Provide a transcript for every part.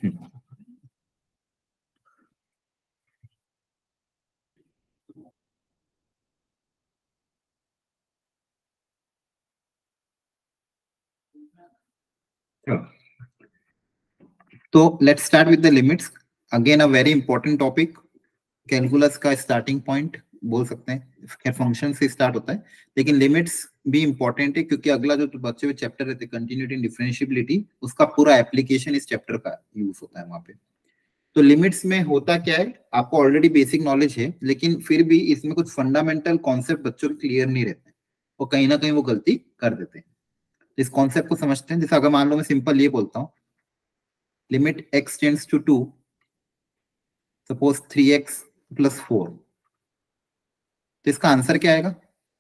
तो let's start with the limits. Again a very important topic, calculus का starting point बोल सकते हैं. फंक्शन से स्टार्ट होता है, लेकिन लिमिट्स भी इंपॉर्टेंट है क्योंकि अगला जो बच्चे में चैप्टर रहते हैं कंटिन्यूटी एंड डिफरेंशिएबिलिटी, उसका पूरा एप्लीकेशन इस चैप्टर का यूज होता है वहां पे. तो लिमिट्स में होता क्या है, आपको ऑलरेडी बेसिक नॉलेज है, लेकिन फिर भी इसमें कुछ फंडामेंटल कॉन्सेप्ट बच्चों को क्लियर नहीं रहते हैं और कहीं ना कहीं वो गलती कर देते हैं. इस कॉन्सेप्ट को समझते हैं. जैसे अगर मान लो मैं सिंपल ये बोलता हूँ, limit x tends to 2, suppose 3x + 4, तो इसका आंसर क्या आएगा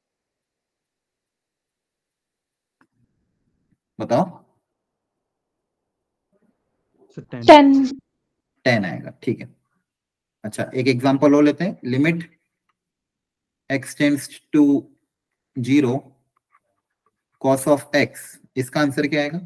बताओ? 10 आएगा. ठीक है. अच्छा, एक एग्जांपल और लेते हैं. Limit x tends to 0 cos of x, इसका आंसर क्या आएगा?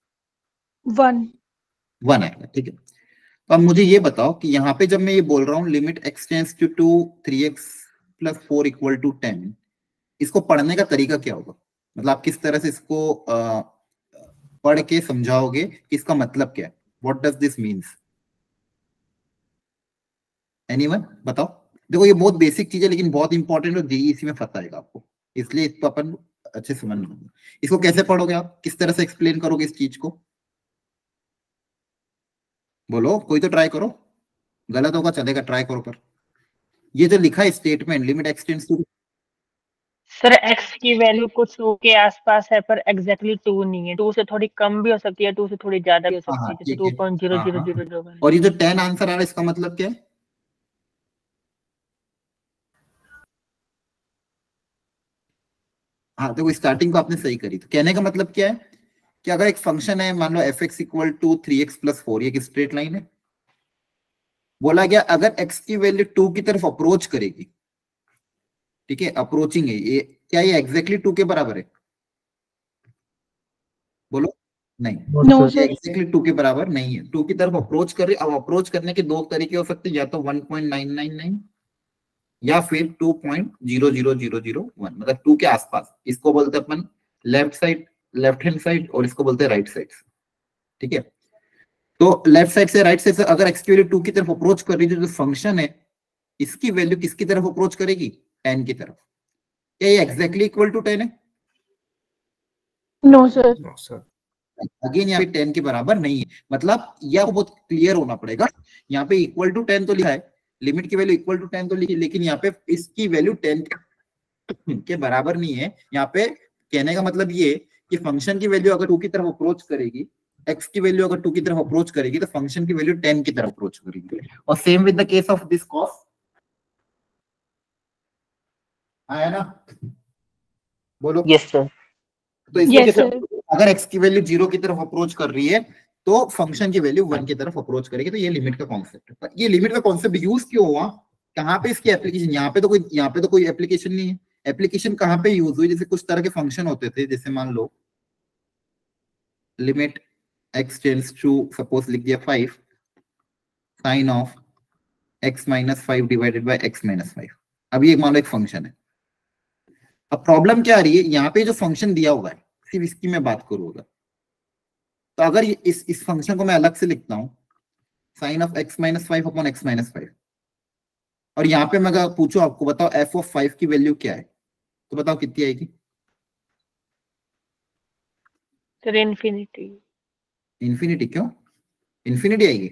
1 आएगा. ठीक है. तो अब मुझे ये बताओ कि यहाँ पे जब मैं ये बोल रहा हूँ limit x tends to 2 3x + 4 = 10, इसको पढ़ने का तरीका क्या होगा? मतलब आप किस तरह से इसको पढ़ के समझाओगे कि इसका मतलब क्या है? What does this means? Anyone बताओ. देखो ये बहुत बेसिक चीज है लेकिन बहुत इंपॉर्टेंट और जेईई इसी में फंसाएगा आपको, इसलिए इसको अपन अच्छे से समझ लेंगे. इसको कैसे पढ़ोगे आप? किस तरह से एक्सप्लेन करोगे इस चीज को? बोलो, कोई तो ट्राई करो. गलत होगा चलेगा, ट्राई करो. पर ये जो लिखा है statement, limit x tends to, sir x की वैल्यू कुछ 2 के आसपास है पर एग्जैक्टली 2 नहीं है. 2 से थोड़ी कम भी हो सकती है, 2 से थोड़ी ज्यादा भी हो सकती है, जैसे 2.0001. और ये जो 10 आंसर आ रहा है इसका मतलब क्या है? हाँ देखो, स्टार्टिंग को आपने सही करी. तो कहने का मतलब क्या है कि अगर एक फंक्शन है, मान लो f(x = 3x + 4), ये एक स्ट्रेट लाइन है. बोला गया अगर x की वैल्यू 2 की तरफ अप्रोच करेगी, ठीक है, अप्रोचिंग है ये, क्या ये एग्जैक्टली 2 के बराबर है? बोलो. नहीं, एग्जैक्टली 2 के बराबर नहीं है. 2 की तरफ अप्रोच कर रही. अब अप्रोच करने के दो तरीके हो सकते हैं, या तो 1.999 या फिर 2.00001, मतलब 2 के आसपास. इसको बोलते हैं अपन left side, left hand side, और इसको बोलते हैं राइट साइड. ठीक है. तो लेफ्ट साइड से राइट साइड से अगर x की वैल्यू 2 की तरफ अप्रोच कर रही है, जो फंक्शन है इसकी वैल्यू किसकी तरफ अप्रोच करेगी? 10 की तरफ. क्या ये एग्जैक्टली इक्वल टू 10 है? No sir. अगेन यहाँ पे 10 के बराबर नहीं है. मतलब यह बहुत क्लियर होना पड़ेगा. यहाँ पे =10 तो लिखा है, लिमिट की वैल्यू =10 तो लिखी, लेकिन यहाँ पे इसकी वैल्यू 10 के बराबर नहीं है. यहाँ पे कहने का मतलब ये कि फंक्शन की वैल्यू अगर 2 की तरफ अप्रोच करेगी, x की वैल्यू अगर 2 की तरफ अप्रोच करेगी, तो फंक्शन की वैल्यू 10 की तरफ अप्रोच करेगी. और same with the case of this cos. आया ना? बोलो. Yes sir. तो इसमें अगर x की वैल्यू 0 की तरफ अप्रोच कर रही है तो फंक्शन की वैल्यू 1 की तरफ अप्रोच करेगी. तो ये लिमिट का कॉन्सेप्ट है. ये लिमिट का कॉन्सेप्ट यूज क्यों हुआ? कहाँ पे इसकी एप्लीकेशन? यहाँ पे तो कोई एप्लीकेशन नहीं है. एप्लीकेशन कहाँ पे यूज हुई? जैसे कुछ तरह के फंक्शन होते थे, जैसे मान लो limit x tends to, suppose लिख दिया 5 sin of x - 5 divided by x - 5. अब ये मान लो एक फंक्शन है. अब प्रॉब्लम क्या आ रही है, यहाँ पे जो फंक्शन दिया हुआ है सिर्फ इसकी मैं बात करूंगा. तो अगर इस फंक्शन को मैं अलग से लिखता हूं, sin of x - 5 upon x - 5, और यहाँ पे मैं अगर पूछूं आपको, बताओ f ऑफ 5 की वैल्यू क्या है, तो बताओ कितनी आएगी? Sir infinity. इन्फिनिटी? क्यों इन्फिनिटी आएगी?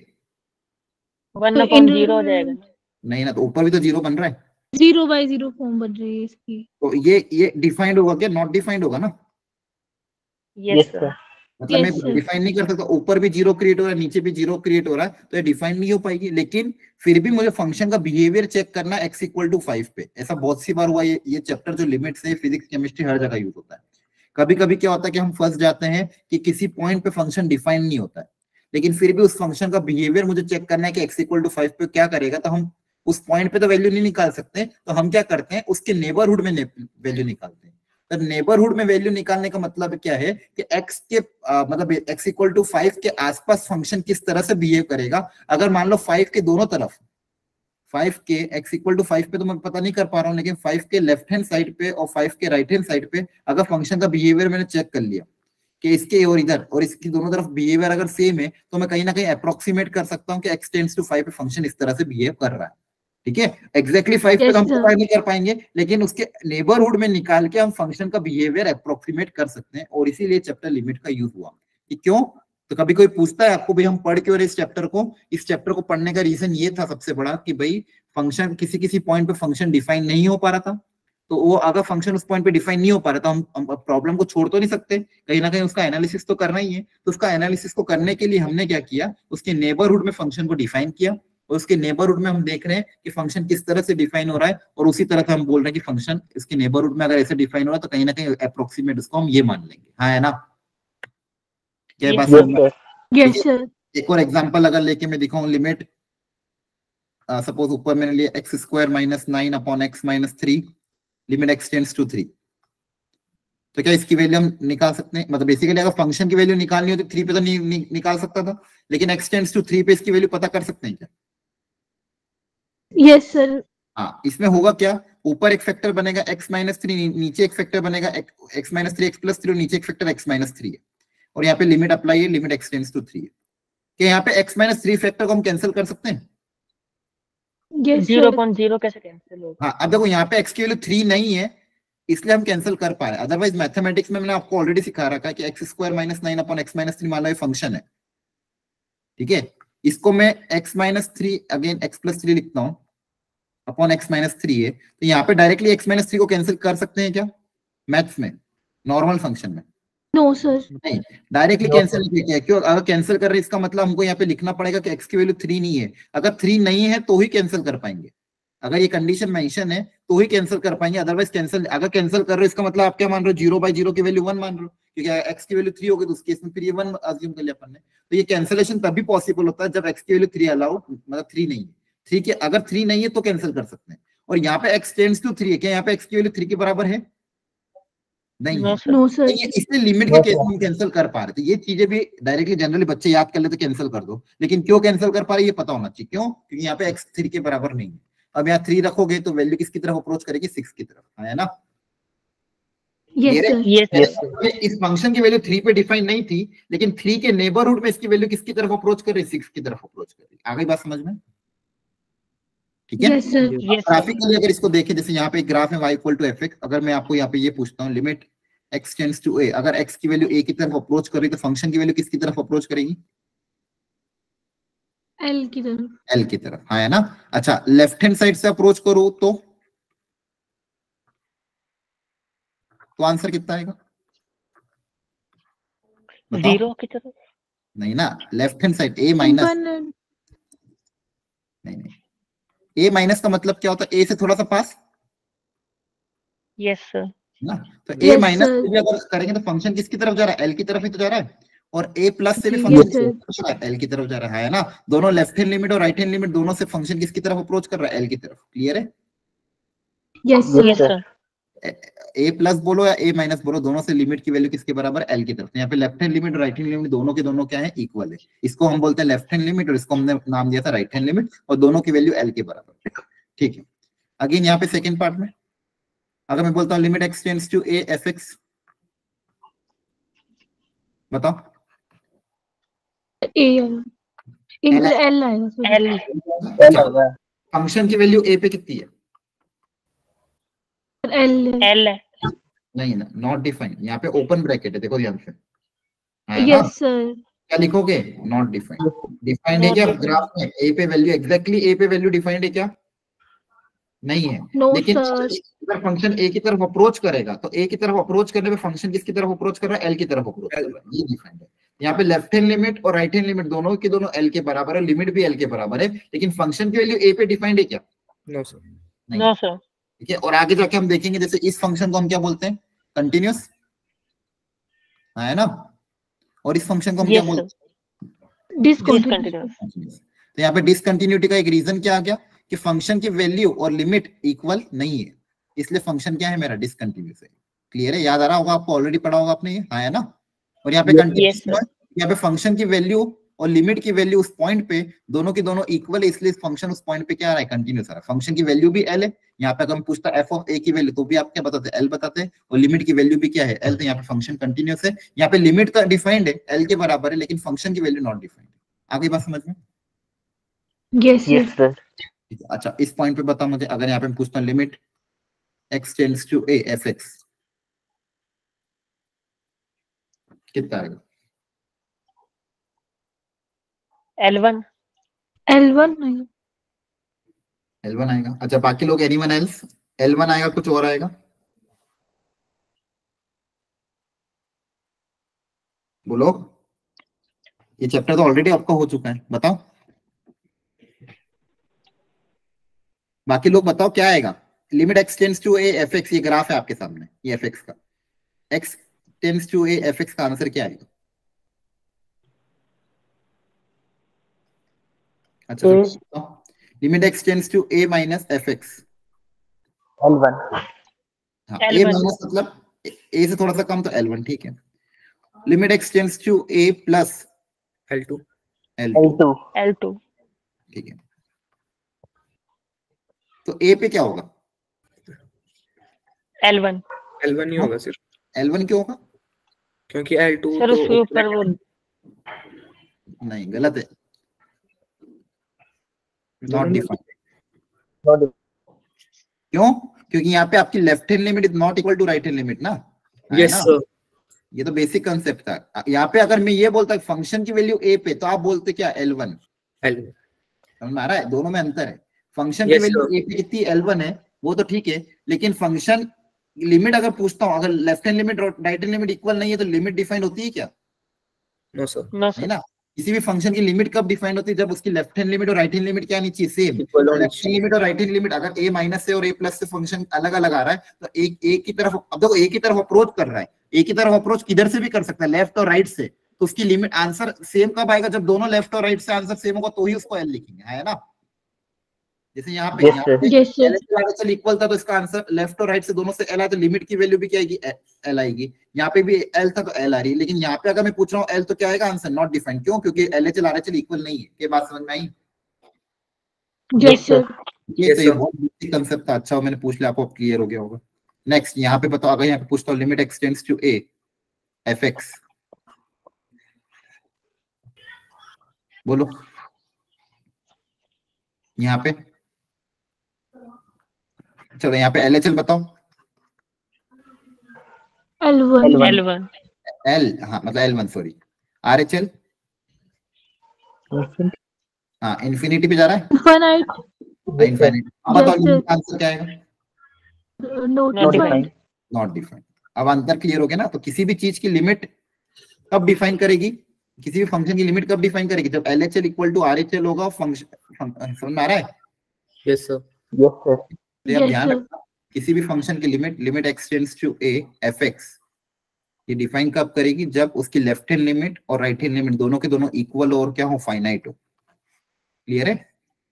1/0 हो जाएगा ना? नहीं ना, तो ऊपर भी तो 0 बन रहा है. 0/0 फॉर्म बन रही है इसकी. तो ये डिफाइंड होगा क्या? नॉट डिफाइंड होगा ना. Yes sir. मतलब मैं डिफाइन नहीं कर सकता. ऊपर भी 0 क्रिएट हो रहा है, नीचे भी 0 क्रिएट हो रहा है, तो ये डिफाइन नहीं हो पाएगी. लेकिन फिर भी मुझे फंक्शन का बिहेवियर चेक करना है x = 5 पे. ऐसा बहुत सी बार हुआ. ये चैप्टर जो लिमिट्स है, फिजिक्स केमिस्ट्री हर जगह यूज होता है. कभी कभी क्या होता है कि हम फंस जाते हैं कि किसी पॉइंट पे फंक्शन डिफाइन नहीं होता है, लेकिन फिर भी उस फंक्शन का बिहेवियर मुझे चेक करना है कि x = 5 पे क्या करेगा. तो हम उस पॉइंट पे तो वैल्यू नहीं निकाल सकते, तो हम क्या करते हैं, उसके नेबरहुड में वैल्यू निकालते हैं. तो नेबरहुड में वैल्यू निकालने का मतलब क्या है कि x के मतलब x इक्वल टू 5 के आसपास फंक्शन किस तरह से बिहेव करेगा। अगर मान लो 5 के दोनों तरफ 5 के x इक्वल टू 5 पे तो मैं पता नहीं कर पा रहा हूँ, लेकिन 5 के लेफ्ट हैंड साइड पे और 5 के राइट हैंड साइड पे अगर फंक्शन का बिहेवियर मैंने चेक कर लिया कि इसके और इधर और इसकी दोनों तरफ बिहेवियर अगर सेम है, तो मैं कहीं ना कहीं अप्रोक्सीमेट कर सकता हूँ कि x टेंड्स टू 5 पे फंक्शन इस तरह से बिहेव कर रहा है। ठीक है, एग्जैक्टली 5 पे हम पता नहीं कर पाएंगे, लेकिन उसके नेबरहुड में निकाल के हम फंक्शन का बिहेवियर अप्रोक्सीमेट कर सकते हैं। और इसीलिए चैप्टर लिमिट का यूज हुआ। कि क्यों? तो कभी कोई पूछता है आपको, भाई हम पढ़ के और इस चैप्टर को पढ़ने का रीजन ये था सबसे बड़ा कि भाई फंक्शन किसी पॉइंट पे फंक्शन डिफाइन नहीं हो पा रहा था, तो वो अगर फंक्शन उस पॉइंट पे डिफाइन नहीं हो पा रहा था, हम प्रॉब्लम को छोड़ तो नहीं सकते, कहीं ना कहीं उसका एनालिसिस तो करना ही है। तो उसका एनालिसिस को करने के लिए हमने क्या किया, उसके नेबरहुड में फंक्शन को डिफाइन किया, और उसके नेबरहुड में हम देख रहे हैं कि फंक्शन किस तरह से डिफाइन हो रहा है, और उसी तरह से हम बोल रहे हैं कि फंक्शन इसके नेबरहुड में अगर ऐसे डिफाइन हो रहा है तो कहीं ना कहीं अप्रोक्सीमेट उसको हम ये मान लेंगे। हाँ है ना? क्या बात है? Yes sir. एक और एग्जांपल अगर लेके मैं दिखाऊं, लिमिट सपोज ऊपर मैंने लिया x square minus 9 upon x minus 3, limit x tends to 3, तो क्या इसकी वैल्यू हम निकाल सकते हैं? मतलब बेसिकली अगर फंक्शन की वैल्यू निकालनी हो तो 3 पे तो नहीं निकाल सकता था, लेकिन एक्स टेंड्स टू 3 पे इसकी वैल्यू पता कर सकते हैं क्या? Yes sir. हाँ, इसमें होगा क्या, ऊपर एक फैक्टर बनेगा x माइनस 3, नीचे एक फैक्टर बनेगा x माइनस 3 x प्लस 3, नीचे एक फैक्टर x माइनस 3 है, और यहाँ पे लिमिट अप्लाई है, लिमिट x टेंड्स टू 3 है। कि यहाँ पे x माइनस 3 फैक्टर को हम कैंसिल कर सकते हैं? 0.0 कैसे कैंसिल होगा? हाँ, अब देखो यहाँ पे x की वैल्यू 3 नहीं है, इसलिए हम कैंसिल कर पा रहे हैं। अदरवाइज मैथमेटिक्स में मैंने आपको ऑलरेडी सिखा रखा है कि x square minus 9 upon x minus 3 मान लो ये फंक्शन है। ठीक है, इसको मैं x minus 3 again x plus 3 लिखता हूँ अपॉन x माइनस 3 है, तो यहाँ पे डायरेक्टली x माइनस 3 को कैंसिल कर सकते हैं क्या मैथ्स में, नॉर्मल फंक्शन में? No sir. नहीं, डायरेक्टली कैंसिल नहीं किया। क्यों? अगर कैंसिल कर रहे हैं इसका मतलब हमको यहाँ पे लिखना पड़ेगा कि x की वैल्यू 3 नहीं है। अगर 3 नहीं है तो ही कैंसिल कर पाएंगे, अगर ये कंडीशन मेंशन है तो ही कैंसिल कर पाएंगे, अदरवाइज कैंसिल। अगर कैंसिल कर रहे हो इसका मतलब आप क्या मान रहे हो, 0/0 की वैल्यू 1 मान रहे हो, क्योंकि x की वैल्यू 3 होगी तो उस केस में फिर ये 1 अज्यूम कर लिया अपन ने। तो ये कैंसिलेशन तभी पॉसिबल होता है जब x की वैल्यू 3 अलाउड, मतलब 3 नहीं है। ठीक है, अगर 3 नहीं है तो कैंसिल कर सकते हैं। और यहाँ पे x टेंड्स टू 3 है, क्या यहाँ पे x की वैल्यू 3 के बराबर है? नहीं है। No sir. इसलिए लिमिट के केस में हम कैंसिल कर पा रहे थे। ये चीजें भी डायरेक्टली जनरली बच्चे याद कर लेते कैंसिल कर दो, लेकिन क्यों कैंसिल कर पा रहे ये पता होना चाहिए। क्यों? क्योंकि यहाँ पे x 3 के बराबर नहीं है। अब यहाँ 3 रखोगे तो वैल्यू किसकी तरफ अप्रोच करेगी, 6 की तरफ, है ना? इस फंक्शन की वैल्यू 3 पे डिफाइन नहीं थी, लेकिन 3 के नेबरहुड में इसकी वैल्यू किसकी तरफ अप्रोच कर रही है, 6 की तरफ अप्रोच कर रही है। आ गई बात समझ में? ठीक है। ग्राफिकली अगर इसको देखें, जैसे यहाँ पे एक ग्राफ है y इक्वल टू fx, अगर मैं आपको यहाँ पे ये पूछता हूँ limit x tends to a, अगर x की वैल्यू a की तरफ अप्रोच कर रही है तो फंक्शन की वैल्यू किसकी तरफ अप्रोच करेगी? L की तरफ। L की तरफ, हाँ है ना? अच्छा, लेफ्ट हैंड साइड से अप्रोच करो तो आंसर कितना आएगा? 0 की तरफ? नहीं ना, left hand side a minus, नहीं a माइनस का मतलब क्या होता है, a से थोड़ा सा पास। Yes sir. ना, तो a माइनस से भी अगर करेंगे तो फंक्शन किसकी तरफ जा रहा है, L की तरफ ही तो जा रहा है। और a प्लस से भी फंक्शन L की तरफ जा रहा है ना? दोनों लेफ्ट हैंड लिमिट और राइट हैंड लिमिट दोनों से फंक्शन किसकी तरफ अप्रोच कर रहा है, L की तरफ। क्लियर है? Yes sir. a प्लस बोलो या a माइनस बोलो, दोनों से लिमिट की वैल्यू किसके बराबर, L की तरफ। यहाँ पे लेफ्ट हैंड लिमिट और राइट हैंड लिमिट दोनों के दोनों क्या है, इक्वल है। इसको हम बोलते हैं लेफ्ट हैंड लिमिट और इसको हमने नाम दिया था राइट हैंड लिमिट, और दोनों की वैल्यू L के बराबर। ठीक है, अगेन यहाँ पे सेकेंड पार्ट में अगर मैं बोलता हूँ limit x tends to a fx, बताओ। L आएगा। फंक्शन की वैल्यू a पे कितनी है? L है। नहीं ना, नॉट डिफाइंड। यहाँ पे ओपन ब्रैकेट है, देखो ध्यान से। Yes sir. क्या लिखोगे? Not defined. डिफाइंड है क्या ग्राफ में? a पे वैल्यू एग्जैक्टली a पे वैल्यू डिफाइंड है क्या? नहीं है। लेकिन अगर फंक्शन a की तरफ अप्रोच करेगा तो a की तरफ अप्रोच करने पे फंक्शन किसकी तरफ अप्रोच कर रहा है, L की तरफ अप्रोच कर रहा है। ये डिफाइंड है। यहाँ पे लेफ्ट हैंड लिमिट और राइट हैंड लिमिट दोनों की दोनों L के बराबर है, लिमिट भी L के बराबर है, लेकिन फंक्शन की वैल्यू a पे डिफाइंड है क्या? No sir. No sir. ठीक है, और आगे जाके हम देखेंगे जैसे इस फंक्शन को हम क्या बोलते हैं, कंटिन्यूअस, है ना? और इस फंक्शन को हम क्या बोलते हैं, डिसकंटिन्यूअस। तो यहाँ पे डिसकंटिन्यूटी का एक रीजन क्या आ गया कि फंक्शन की वैल्यू और लिमिट इक्वल नहीं है, इसलिए फंक्शन क्या है मेरा, डिसकंटिन्यूअस है। क्लियर है? याद आ रहा होगा आपको, ऑलरेडी पढ़ा होगा आपने ये, हाँ है ना? और यहाँ पे कंटिन्यूस, यहाँ पे फंक्शन की वैल्यू और लिमिट की वैल्यू उस पॉइंट पे दोनों की दोनों इक्वल है, इसलिए फंक्शन उस पॉइंट पे क्या आ रहा है, कंटिन्यूस आ रहा है। फंक्शन की वैल्यू भी एल है, यहाँ पे अगर हम पूछता एफ ऑफ ए की वैल्यू तो भी आप क्या बताते, एल बताते हैं, और लिमिट की वैल्यू भी क्या है, एल, तो यहाँ पे फंक्शन कंटिन्यूस है। यहाँ पे लिमिट तो डिफाइंड है, एल के बराबर है, लेकिन फंक्शन की वैल्यू नॉट डिफाइंड है। आगे बात समझ में? Yes sir. अच्छा, इस पॉइंट पे बता मुझे, अगर यहाँ पे पूछता हूँ limit x tends to a f x, कितना आएगा? L1 L1 L1 आएगा। अच्छा, बाकी लोग एनीवन एल्स? L1 आएगा, कुछ और आएगा? बोलो, ये चैप्टर तो ऑलरेडी आपका हो चुका है, बताओ। बाकी लोग बताओ क्या आएगा? Limit x tends to a f x, ये ग्राफ है आपके सामने, ये एफ एक्स का, x tends to a f x का आंसर क्या आएगा? अच्छा, limit x tends to a minus f x, L1। हाँ, a माइनस मतलब a से थोड़ा सा कम, तो L1, ठीक है। Limit x tends to a plus L2। L2 ठीक है। तो a पे क्या होगा? L1 L1 ही होगा सिर्फ। L1 क्यों होगा? क्योंकि L2 सर उसके तो ऊपर वो नहीं, गलत है, नॉट डिफाइंड। क्यों? क्योंकि यहाँ पे आपकी left hand limit is not equal to right hand limit ना। Yes sir. ये तो बेसिक कंसेप्ट था। यहाँ पे अगर मैं ये बोलता फंक्शन की वैल्यू a पे, तो आप बोलते क्या, L1। समझ में आ रहा है? दोनों में अंतर है। फंक्शन की वैल्यू a पे कितनी, L1 है, वो तो ठीक है, लेकिन फंक्शन लिमिट अगर पूछता हूँ, अगर लेफ्ट हैंड लिमिट और राइट हैंड लिमिट इक्वल नहीं है तो लिमिट डिफाइन होती है क्या? No sir. नहीं ना। किसी भी फंक्शन की लिमिट कब डिफाइन होती है, जब उसकी लेफ्ट हैंड लिमिट और राइट हैंड लिमिट क्या नहीं चाहिए, सेम। लेफ्ट हैंड लिमिट और राइट हैंड लिमिट अगर a माइनस से और a प्लस से फंक्शन अलग अलग आ रहा है, तो एक की तरफ, अब देखो एक की तरफ अप्रोच कर रहा है, एक की तरफ अप्रोच किधर से भी कर सकता है, लेफ्ट और राइट से, तो उसकी लिमिट आंसर सेम कब आएगा, जब दोनों लेफ्ट और राइट से आंसर सेम होगा तो ही उसको एल लिखेंगे, है ना? जैसे यहाँ पे एल इक्वल था तो इसका आंसर लेफ्ट और राइट से दोनों से एल आया, तो लिमिट की वैल्यू भी क्या आएगी, एल आएगी। यहाँ पे भी एल था तो एल आ रही है, लेकिन यहाँ पे अगर मैं पूछ रहा हूँ एल, तो क्या आएगा आंसर, नॉट डिफाइंड। क्यों? क्योंकि L H L R H L equal नहीं है। ये बात समझ में आई? Yes sir. ये तो ये बहुत बेसिक कांसेप्ट था। अच्छा, मैंने पूछ लिया, आपको क्लियर हो गया होगा। नेक्स्ट यहाँ पे बताओ, अगर यहाँ पे पूछता हूँ limit x tends to a f x, बोलो यहाँ पे। चलो यहाँ पे LHL बताओ। L1 L, हाँ मतलब L1 सॉरी। RHL, हाँ इन्फिनिटी पे जा रहा है, इनफाइनाइट। अब बताओ आंसर क्या आएगा, नॉट डिफाइंड। Not defined. अब अंतर क्लियर हो गया ना। तो किसी भी चीज की लिमिट कब डिफाइन करेगी, किसी भी फंक्शन की लिमिट कब डिफाइन करेगी, जब LHL इक्वल टू RHL होगा। फंक्शन समझ में आ रहा है? Yes sir. अब ध्यान रखना, किसी भी फंक्शन की limit x tends to a f x, ये डिफाइन कब करेगी, जब उसकी लेफ्ट हैंड लिमिट और राइट हैंड लिमिट दोनों के दोनों इक्वल और क्या हो, फाइनाइट हो। क्लियर है?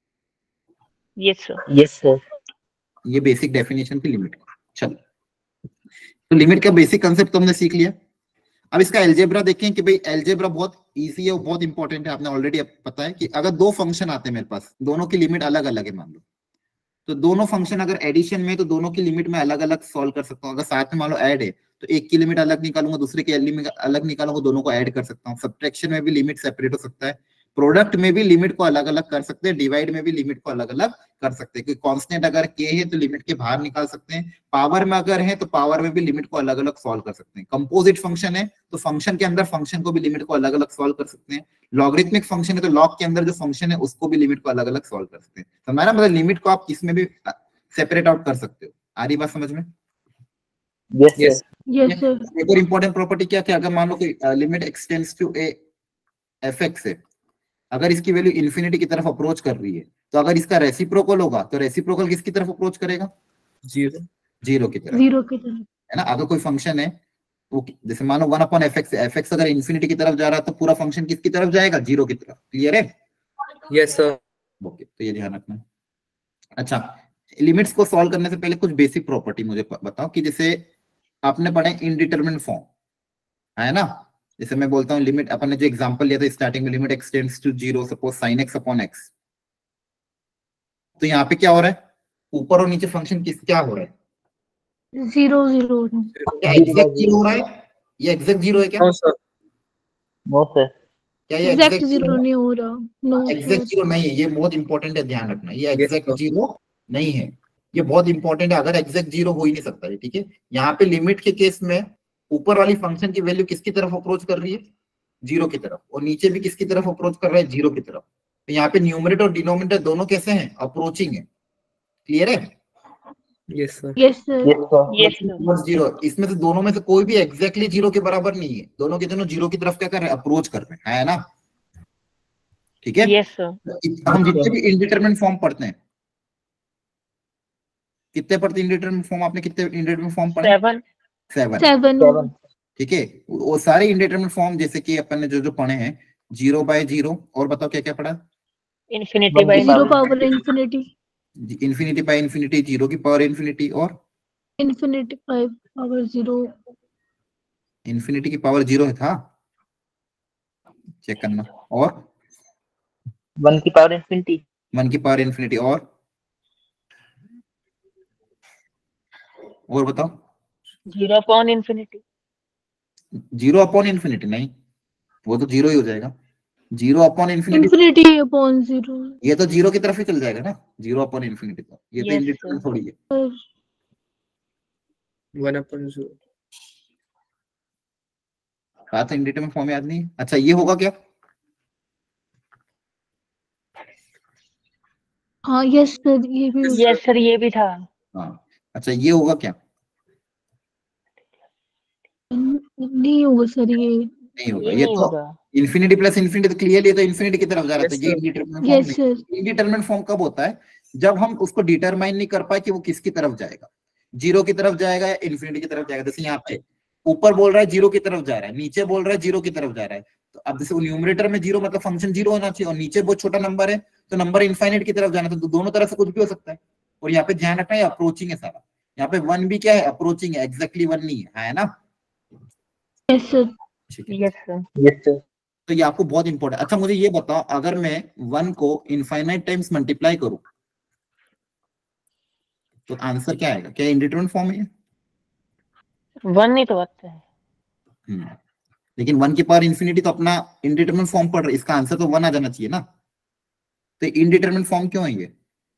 Yes sir. ये बेसिक डेफिनेशन की लिमिट। चलो, तो लिमिट का बेसिक कंसेप्ट तुमने सीख लिया। अब इसका एलजेब्रा देखें कि भाई एलजेब्रा बहुत इजी है और बहुत इंपॉर्टेंट है। आपने ऑलरेडी पता है कि अगर दो फंक्शन आते हैं मेरे पास, दोनों की लिमिट अलग अलग है मान लो, तो दोनों फंक्शन अगर एडिशन में, तो दोनों की लिमिट में अलग अलग सॉल्व कर सकता हूँ। अगर साथ में मान लो ऐड है, तो एक की लिमिट अलग निकालूंगा, दूसरे की लिमिट अलग निकालूंगा, दोनों को ऐड कर सकता हूँ। सब्ट्रैक्शन में भी लिमिट सेपरेट हो सकता है, प्रोडक्ट में भी लिमिट को अलग अलग कर सकते हैं, डिवाइड में भी लिमिट को अलग अलग कर सकते हैं। क्योंकि कांस्टेंट अगर के है तो लिमिट के बाहर निकाल सकते हैं, पावर में अगर है तो पावर में भी लिमिट को अलग अलग सॉल्व कर सकते हैं। कंपोजिट फंक्शन है तो फंक्शन के अंदर फंक्शन को भी लिमिट को अलग अलग सॉल्व कर सकते हैं। लॉगरिथमिक फंक्शन है तो लॉग के अंदर जो फंक्शन है उसको भी लिमिट को अलग अलग सॉल्व कर सकते हैं। तो हमारा मतलब लिमिट को आप इसमें भी सेपरेट आउट कर सकते हो। आ रही बात समझ में? यस एक और इंपॉर्टेंट प्रॉपर्टी क्या है, अगर मान लो कि limit x tends to a f x है, अगर इसकी वैल्यू इन्फिनिटी की तरफ अप्रोच कर रही है, तो अगर इसका रेसिप्रोकल होगा तो रेसिप्रोकल किसकी तरफ अप्रोच करेगा, जीरो की तरफ, है ना। अगर कोई फंक्शन है वो जैसे मानो 1 एफ एक्स अगर इन्फिनिटी की तरफ जा रहा है तो पूरा फंक्शन किसकी तरफ जाएगा, जीरो की तरफ। क्लियर है? Yes sir. ओके, तो ये ध्यान रखना। अच्छा, लिमिट्स को सॉल्व करने से पहले कुछ बेसिक प्रॉपर्टी मुझे बताओ कि जैसे आपने पढ़े इनडिटरमिनेट फॉर्म, है ना। जैसे मैं बोलता हूँ लिमिट, अपन ने जो एग्जांपल लिया था स्टार्टिंग में, limit x tends to 0 suppose sin x upon x, तो यहाँ पे क्या हो रहा है, ऊपर और नीचे फंक्शन किस क्या हो रहा है, 0 0 क्या एग्जैक्ट 0 हो रहा है, ये एग्जैक्ट 0 है क्या, No, sir. नो सर, क्या ये एग्जैक्ट एग्जैक्ट 0 नहीं हो रहा। नो एग्जैक्ट सर, 0 नहीं है, ये बहुत इंपॉर्टेंट है, ध्यान रखना, ये Yes, एग्जैक्ट sir. 0 नहीं है, ये बहुत इंपॉर्टेंट है, अगर एग्जैक्ट 0 हो ही नहीं सकता है, ठीक है। यहाँ पे लिमिट के केस में ऊपर वाली फंक्शन की वैल्यू किसकी तरफ अप्रोच कर रही है, 0 की तरफ, और नीचे भी किसकी तरफ अप्रोच कर रहा है, 0 की तरफ। तो यहाँ पे न्यूमरेटर और डिनोमिनेटर दोनों कैसे हैं, अप्रोचिंग है, क्लियर है। Yes, sir. Yes sir, yes sir, yes sir, 0, इसमें से दोनों में से कोई भी एग्जैक्टली 0 के बराबर नहीं है, दोनों के दोनों 0 की तरफ क्या कर रहे हैं, अप्रोच कर रहे हैं, है ना, ठीक है। यस सर, हम जितने भी इनडिटरमिनेट फॉर्म पढ़ते हैं, कितने पढ़ते इनडिटरमिनेट फॉर्म, आपने कितने इनडिटरमिनेट फॉर्म पढ़े, 7, 7, 7 7 ठीक है। वो सारे इनडिटरमिनेट फॉर्म जैसे कि अपन ने जो जो पढ़े हैं, 0 बाय 0, और बताओ क्या क्या पढ़ा, infinity by 0 0, power infinity, infinity by infinity, 0 की पावर इन्फिनिटी, और इंफिनिटी 5 पावर 0, इन्फिनिटी की पावर 0 था, चेक करना, और 1 की पावर इंफिनिटी, 1 की पावर इन्फिनिटी, और बताओ, 0 अपॉन इन्फिनिटी, 0 अपॉन इन्फिनिटी नहीं, वो तो 0 ही हो जाएगा, 0 अपॉन इन्फिनिटी, इंफिनिटी अपॉन 0 ये तो 0 की तरफ ही चल जाएगा ना, 0 अपॉन इन्फिनिटी, तो ये तो Yes, इनडिटरमिनेट थोड़ी है, 1/0. कहा था इनडिटरमिनेट फॉर्म याद नहीं है। अच्छा ये होगा क्या, हाँ यस सर, ये भी यस सर, ये भी था, हाँ, अच्छा ये होगा क्या, नहीं होगा सर, ये नहीं होगा, ये ये नहीं तो होगा, इन्फिनिटी प्लस इन्फिनिटी तो क्लियरली तो इन्फिनिटी की तरफ जा रहा था, Yes, ये sir. इनडिटरमिनेट फॉर्म यस नहीं। सर, इनडिटरमिनेट फॉर्म कब होता है, जब हम उसको डिटरमाइन नहीं कर पाए कि वो किसकी तरफ जाएगा, 0 की तरफ जाएगा या इन्फिनिटी की तरफ जाएगा। जैसे यहाँ पे ऊपर बोल रहा है 0 की तरफ जा रहा है, नीचे बोल रहा है 0 की तरफ जा रहा है, तो अब जैसे न्यूमरेटर में 0 मतलब फंक्शन 0 होना चाहिए, और नीचे बहुत छोटा नंबर है तो नंबर इनफाइनाइट की तरफ जाना, तो दोनों तरह से कुछ भी हो सकता है। और यहाँ पे ध्यान रखना है अप्रोचिंग है सारा, यहाँ पे 1 भी क्या है, अप्रोचिंग है, एग्जैक्टली 1 नहीं है ना, यस सर, ठीक है। यस सर, यस सर, तो ये आपको बहुत इंपॉर्टेंट। अच्छा मुझे ये बताओ, अगर मैं 1 को इनफाइनाइट टाइम्स मल्टीप्लाई करूं तो आंसर क्या आएगा, क्या इंडिटरमिनेट फॉर्म है 1 नहीं तो आता है, लेकिन 1 की पावर इन्फिनिटी तो अपना इंडिटरमिनेट फॉर्म पढ़ रहे, इसका आंसर तो 1 आ जाना चाहिए ना, तो इंडिटरमिनेट फॉर्म क्यों है ये,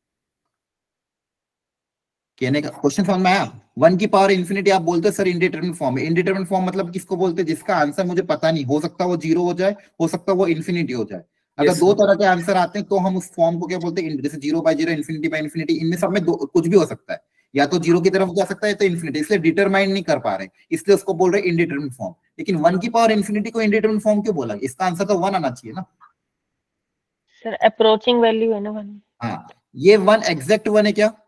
कहने का क्वेश्चन समझ में आया। 1 की पावर इन्फिनिटी आप बोलते हो सर इंडिटरमिनेट फॉर्म है, इंडिटरमिनेट फॉर्म मतलब किसको बोलते हैं, जिसका आंसर मुझे पता नहीं, हो सकता है वो 0 हो जाए, हो सकता है वो इन्फिनिटी हो जाए। अगर Yes, दो sir. तरह के आंसर आते हैं तो हम उस फॉर्म को क्या बोलते हैं, जैसे 0 बाय 0, इन्फिनिटी बाय इन्फिनिटी, इनमें सब में कुछ भी हो सकता है, या तो 0 की तरफ जा सकता है तो इन्फिनिटी, इसलिए डिटरमाइन नहीं कर पा रहे, इसलिए उसको बोल रहे हैं इंडिटरमिनेट फॉर्म। लेकिन 1 की पावर इन्फिनिटी को इंडिटरमिनेट फॉर्म क्यों बोला, इसका आंसर तो 1 आना चाहिए ना। सर अप्रोचिंग वैल्यू है ना 1, हाँ, ये 1 एग्जैक्ट 1 है क्या,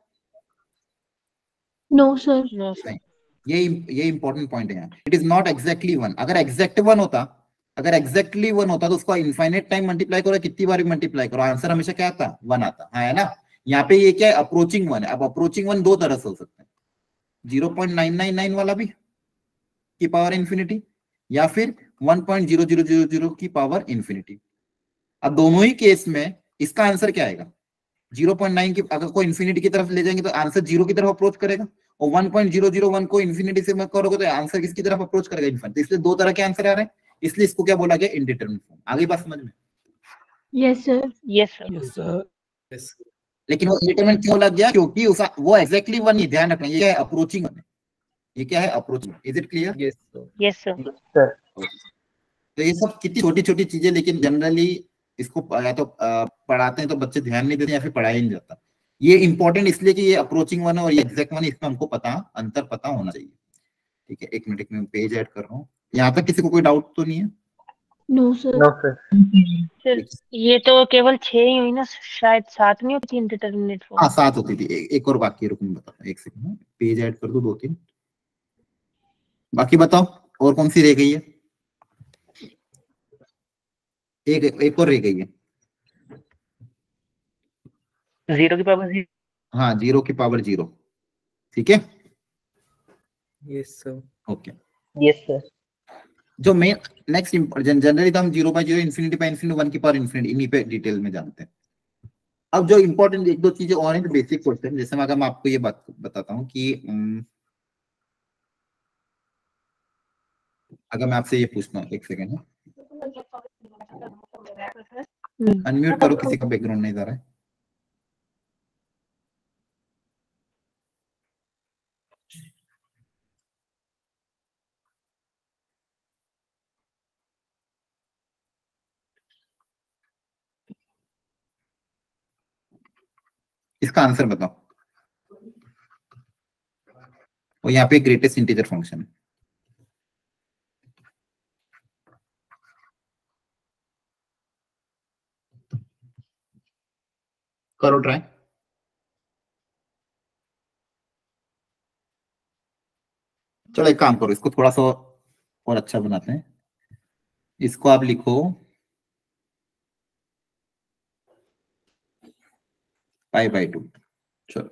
नो सर, नो सर, ये इंपॉर्टेंट पॉइंट है यहाँ, इट इज नॉट एग्जैक्टली 1। अगर एग्जैक्ट 1 होता, अगर एग्जैक्टली 1 होता तो उसको इनफाइनाइट टाइम मल्टीप्लाई करो, कितनी बार मल्टीप्लाई करो, आंसर हमेशा क्या आता, 1 आता है ना। यहाँ पे ये क्या है, अप्रोचिंग 1 है। अब अप्रोचिंग 1 दो तरह से हो सकता है, 0.999 वाला भी की पावर इन्फिनिटी, या फिर 1.0000 की पावर इन्फिनिटी। अब दोनों ही केस में इसका आंसर क्या आएगा, 0.9 की अगर कोई इन्फिनिटी की तरफ ले जाएंगे तो आंसर 0 की तरफ अप्रोच करेगा, और 1.001 को इन्फिनिटी से करोगे तो आंसर किसकी तरफ अप्रोच करेगा, इन्फिनिटी। इसलिए दो तरह के आंसर आ रहे हैं, इसलिए इसको क्या बोला गया, इंडिटरमिनेट फॉर्म। आगे बात समझ में, yes sir, yes sir, Yes. लेकिन वो इंडिटरमिनेट क्यों लग गया, क्योंकि वो एग्जैक्टली 1 नहीं, ध्यान रखना, ये क्या है, अप्रोचिंग 1 है, ये क्या है, approaching. Is it clear. Yes, sir. Yes sir, sir, तो ये सब कितनी छोटी छोटी चीजें, लेकिन जनरली इसको या तो पढ़ाते हैं तो बच्चे ध्यान नहीं देते, या फिर पढ़ाया ही नहीं जाता। ये इंपॉर्टेंट इसलिए कि ये अप्रोचिंग 1 है और ये एग्जैक्ट 1 है, इसमें हमको पता, अंतर पता होना चाहिए। ठीक है, एक मिनट पेज ऐड कर रहा हूँ। यहाँ तक किसी को कोई डाउट तो नहीं है। No sir, no sir, sir ये तो केवल 6 ही हुई ना, शायद 7 नहीं होती इंडिटरमिनेट हाँ फॉर्म। 7 होती थी, एक और बाकी है, रुको मैं बताता हूँ, एक सेकंड, पेज ऐड कर दो 2-3। बाकी बताओ और कौन सी रह गई है, एक और रह गई है। 0 की पावर 0, हाँ 0 की पावर 0, ठीक है। Yes, sir. Okay Yes, sir. जो मेन नेक्स्ट जनरली तो हम 0/0 इन्फिनिटी बाय इन्फिनिटी 1 की पावर इन्फिनिटी इन्हीं पे डिटेल में जानते हैं। अब जो इंपॉर्टेंट एक दो चीजें और हैं बेसिक क्वेश्चन, जैसे अगर मैं आपको ये बात बताता हूँ कि अगर मैं आपसे ये पूछता हूँ, एक सेकेंड अनम्यूट करो, किसी का बैकग्राउंड नहीं जा रहा है। इसका आंसर बताओ। और यहाँ पे ग्रेटेस्ट इंटीजर फंक्शन है। करो ट्राई। चलो एक काम करो, इसको थोड़ा सा और अच्छा बनाते हैं। इसको आप लिखो π/2। चलो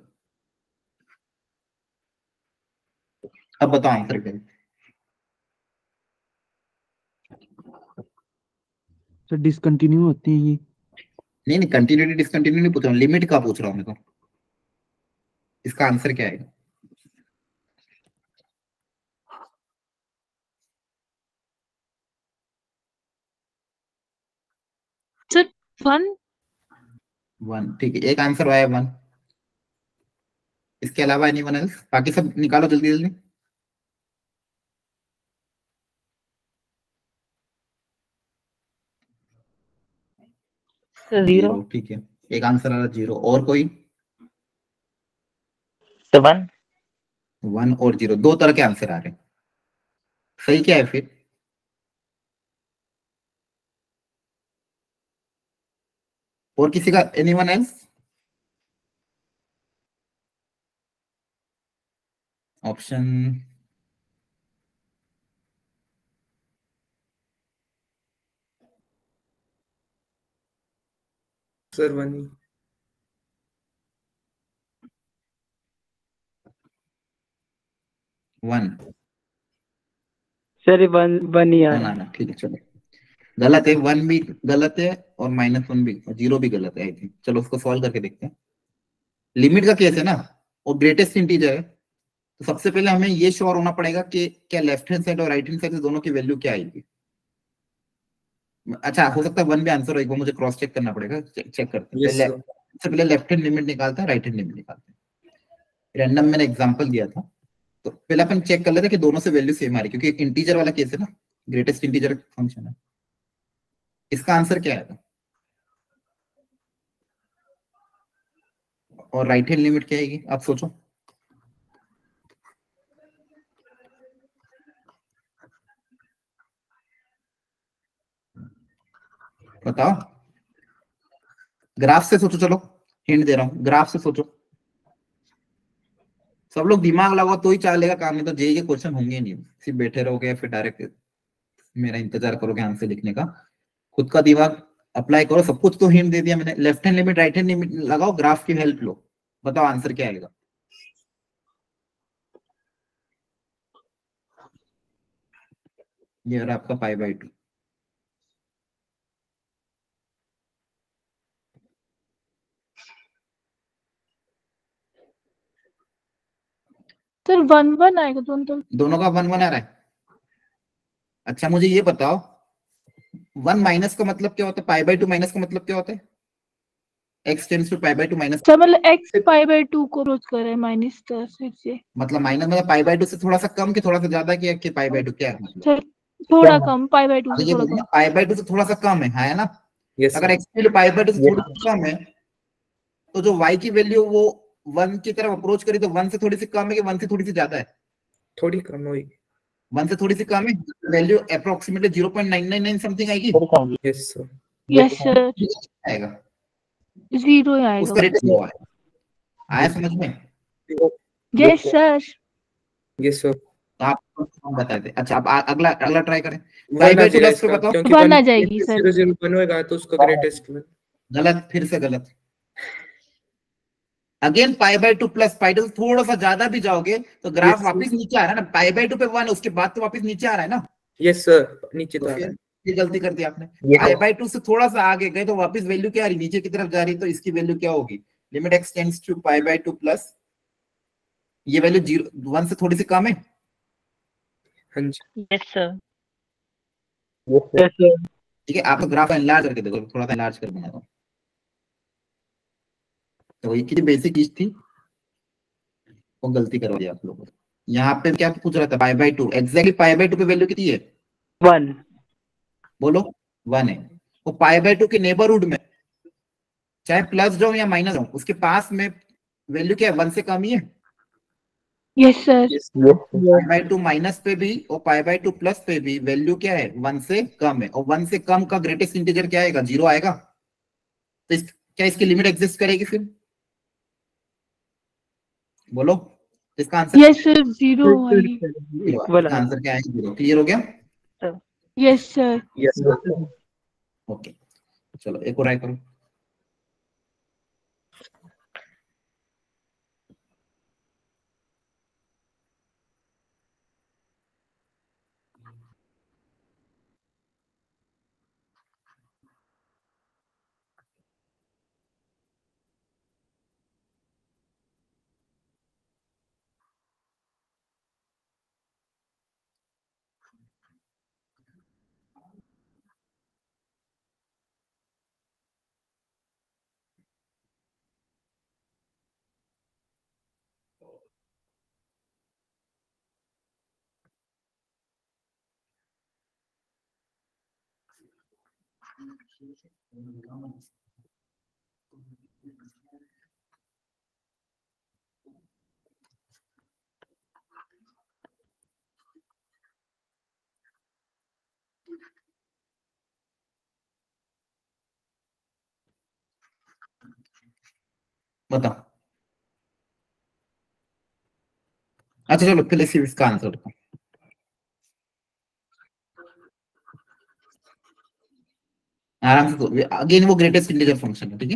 अब बताओ आंसर क्या है। सर डिसकंटिन्यू होती है ये। नहीं कंटिन्यूटी डिसकंटिन्यू नहीं पूछ रहा हूँ, लिमिट का पूछ रहा हूँ मैं तो। इसका आंसर क्या है? सर 1 1, ठीक है, एक आंसर आया 1। इसके अलावा एनीवन एल्स? बाकी सब निकालो जल्दी जल्दी। सर 0। 0, ठीक है, एक आंसर आ रहा 0। और कोई? So 1. 1 और 0, दो तरह के आंसर आ रहे हैं। सही क्या है फिर? और किसी का anyone else? Option Sir, 1. 1 sir 1 ही आ रहा है। आना, ठीक है चलो। गलत है, 1 भी गलत है और -1 भी, 0 भी गलत है आई थिंक। चलो उसको सॉल्व करके देखते हैं। लिमिट का केस है ना, और ग्रेटेस्ट इंटीजर है, तो सबसे पहले हमें ये श्योर होना पड़ेगा कि क्या लेफ्ट हैंड साइड और राइट हैंड साइड से दोनों की वैल्यू क्या आएगी। अच्छा, हो सकता है 1 भी आंसर हो, एक बार मुझे क्रॉस चेक करना पड़ेगा। चेक करते हैं। Yes, sir. सबसे पहले लेफ्ट हैंड लिमिट निकालता है, राइट हैंड लिमिट निकालता है। रैंडम मैंने एग्जांपल दिया था, तो पहले अपन चेक कर लेते हैं कि दोनों से वैल्यू सेम आ रही है, क्योंकि इंटीजर वाला केस है ना, ग्रेटेस्ट इंटीजर फंक्शन है। इसका आंसर क्या आएगा? और राइट हैंड लिमिट क्या आएगी, आप सोचो। बताओ, ग्राफ से सोचो। चलो हिंट दे रहा हूं, ग्राफ से सोचो। सब लोग दिमाग लगाओ तो ही चलेगा काम, नहीं तो जेई के क्वेश्चन होंगे नहीं। सिर्फ बैठे रहोगे या फिर डायरेक्ट मेरा इंतजार करोगे आंसर लिखने का। खुद का दिमाग अप्लाई करो। सब कुछ तो हिंट दे दिया मैंने। Left hand limit, right hand limit लगाओ, ग्राफ की हेल्प लो, बताओ आंसर क्या आएगा। ये रहा आपका π/2। सर 1 आएगा दोनों का 1 आ रहा है। अच्छा मुझे ये बताओ, 1 माइनस का मतलब क्या होता है? π/2 माइनस का मतलब क्या होता है? x tends to π/2 minus, sir मतलब x π/2 को रोज कर रहे हैं माइनस से। मतलब माइनस मतलब π/2 से थोड़ा सा कम कि थोड़ा सा ज्यादा कि π/2 क्या है मतलब? सर थोड़ा कम, π/2 से ये थोड़ा बोलना कम। π/2 से थोड़ा सा कम है ना? Yes, अगर sir. x की वैल्यू π/2 से थोड़ी सी कम है, तो जो y की वैल्यू वो 1 की तरफ अप्रोच करी तो 1 से थोड़ी सी कम है कि 1 से थोड़ी सी ज्यादा है? थोड़ी कम होगी. 1 से थोड़ी सी कम है, वैल्यू अप्रोक्सीमेटली 0.999 समथिंग आएगी। Yes, sir. यस सर, आएगा 0 ही आएगा। उसका रेट वो आया समझ में? Yes sir. Yes, sir. तो आप बता दे। अच्छा अब अगला अगला ट्राई करें। 1 आ π/2 जाएगा बस पे इसका, बताओ। क्योंकि 1 आ जाएगी सर। 0 1 होगा तो उसका ग्रेटेस्ट में. गलत, फिर से गलत। Again pi by 2 plus pi two, थोड़ा सा ज्यादा भी जाओगे तो ग्राफ Yes, वापस नीचे आ रहा है ना, पाई बाय 2 पे 1 उसके बाद तो वापस नीचे आ रहा है ना। यस सर, नीचे तो तो आ फिर रहा है। ये गलती कर दी आपने। Yes, पाई sir. बाय 2 से थोड़ा सा आगे गए तो वापस वैल्यू क्या आ रही, नीचे की तरफ जा रही, तो इसकी वैल्यू क्या होगी, limit x tends to pi by 2 plus, ये वैल्यू 1 से थोड़ी सी कम है। हाँ जी, yes sir. Yes, sir. Yes, sir. ठीक है, आप ग्राफ एनलार्ज करके देखो, थोड़ा सा एनलार्ज कर बना दो। तो ये कितनी बेसिक चीज थी, वो गलती करवा दी आप लोगों ने। यहाँ पे क्या पूछ रहा था, pi by 2, exactly pi by 2 पे वैल्यू कितनी है, 1. बोलो 1 है। वो पाई बाय 2 के नेबरहुड में चाहे प्लस जाओ या माइनस जाओ, उसके पास में वैल्यू क्या है, 1 से कम ही है। Yes sir. Yes, sir. Pi by 2 minus पे भी और पाई बाय 2 प्लस पे भी वैल्यू क्या है, 1 से कम है, और 1 से कम का ग्रेटेस्ट इंटीजर क्या आएगा, 0 आएगा। तो क्या इसकी लिमिट एग्जिस्ट करेगी फिर, बोलो इसका आंसर। यस सर, 0 वाली। Equal इसका आंसर क्या है, 0। क्लियर हो गया। Yes sir. Yes sir. Okay, चलो एक और ट्राई करो। बताओ। अच्छा चलो पहले सिर्फ इसका आंसर बताओ। आराम से, अगेन वो ग्रेटेस्ट इंटीजर फंक्शन है, ठीक है।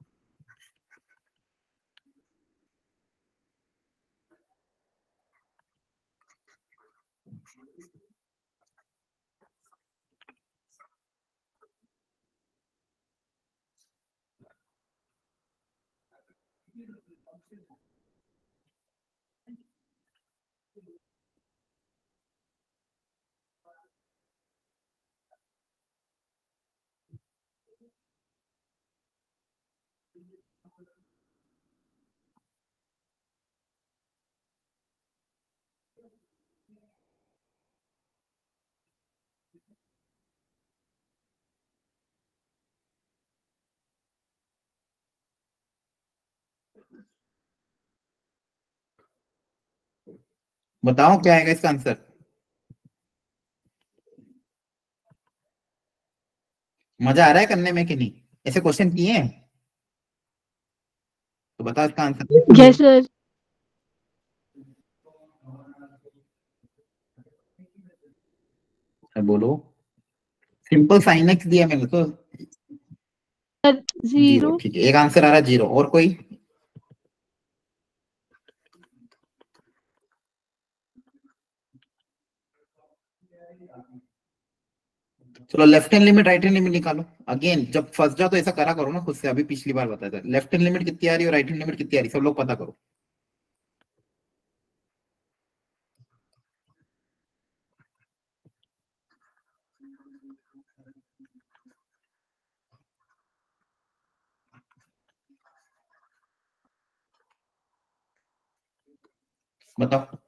बताओ क्या आएगा इसका आंसर। मजा आ रहा है करने में कि नहीं, ऐसे क्वेश्चन किए हैं तो बताओ इसका आंसर। Yes sir. बोलो, सिंपल साइन एक्स दिया मैंने तो। 0, 0। ठीक है, एक आंसर आ रहा है 0। और कोई, चलो left hand limit right hand limit निकालो। अगेन जब फंस जाओ तो ऐसा करा करो ना खुद से, अभी पिछली बार बताया था, लेफ्ट हैंड लिमिट कितनी आ रही है और राइट हैंड लिमिट कितनी आ रही है, सब लोग पता करो। बताओ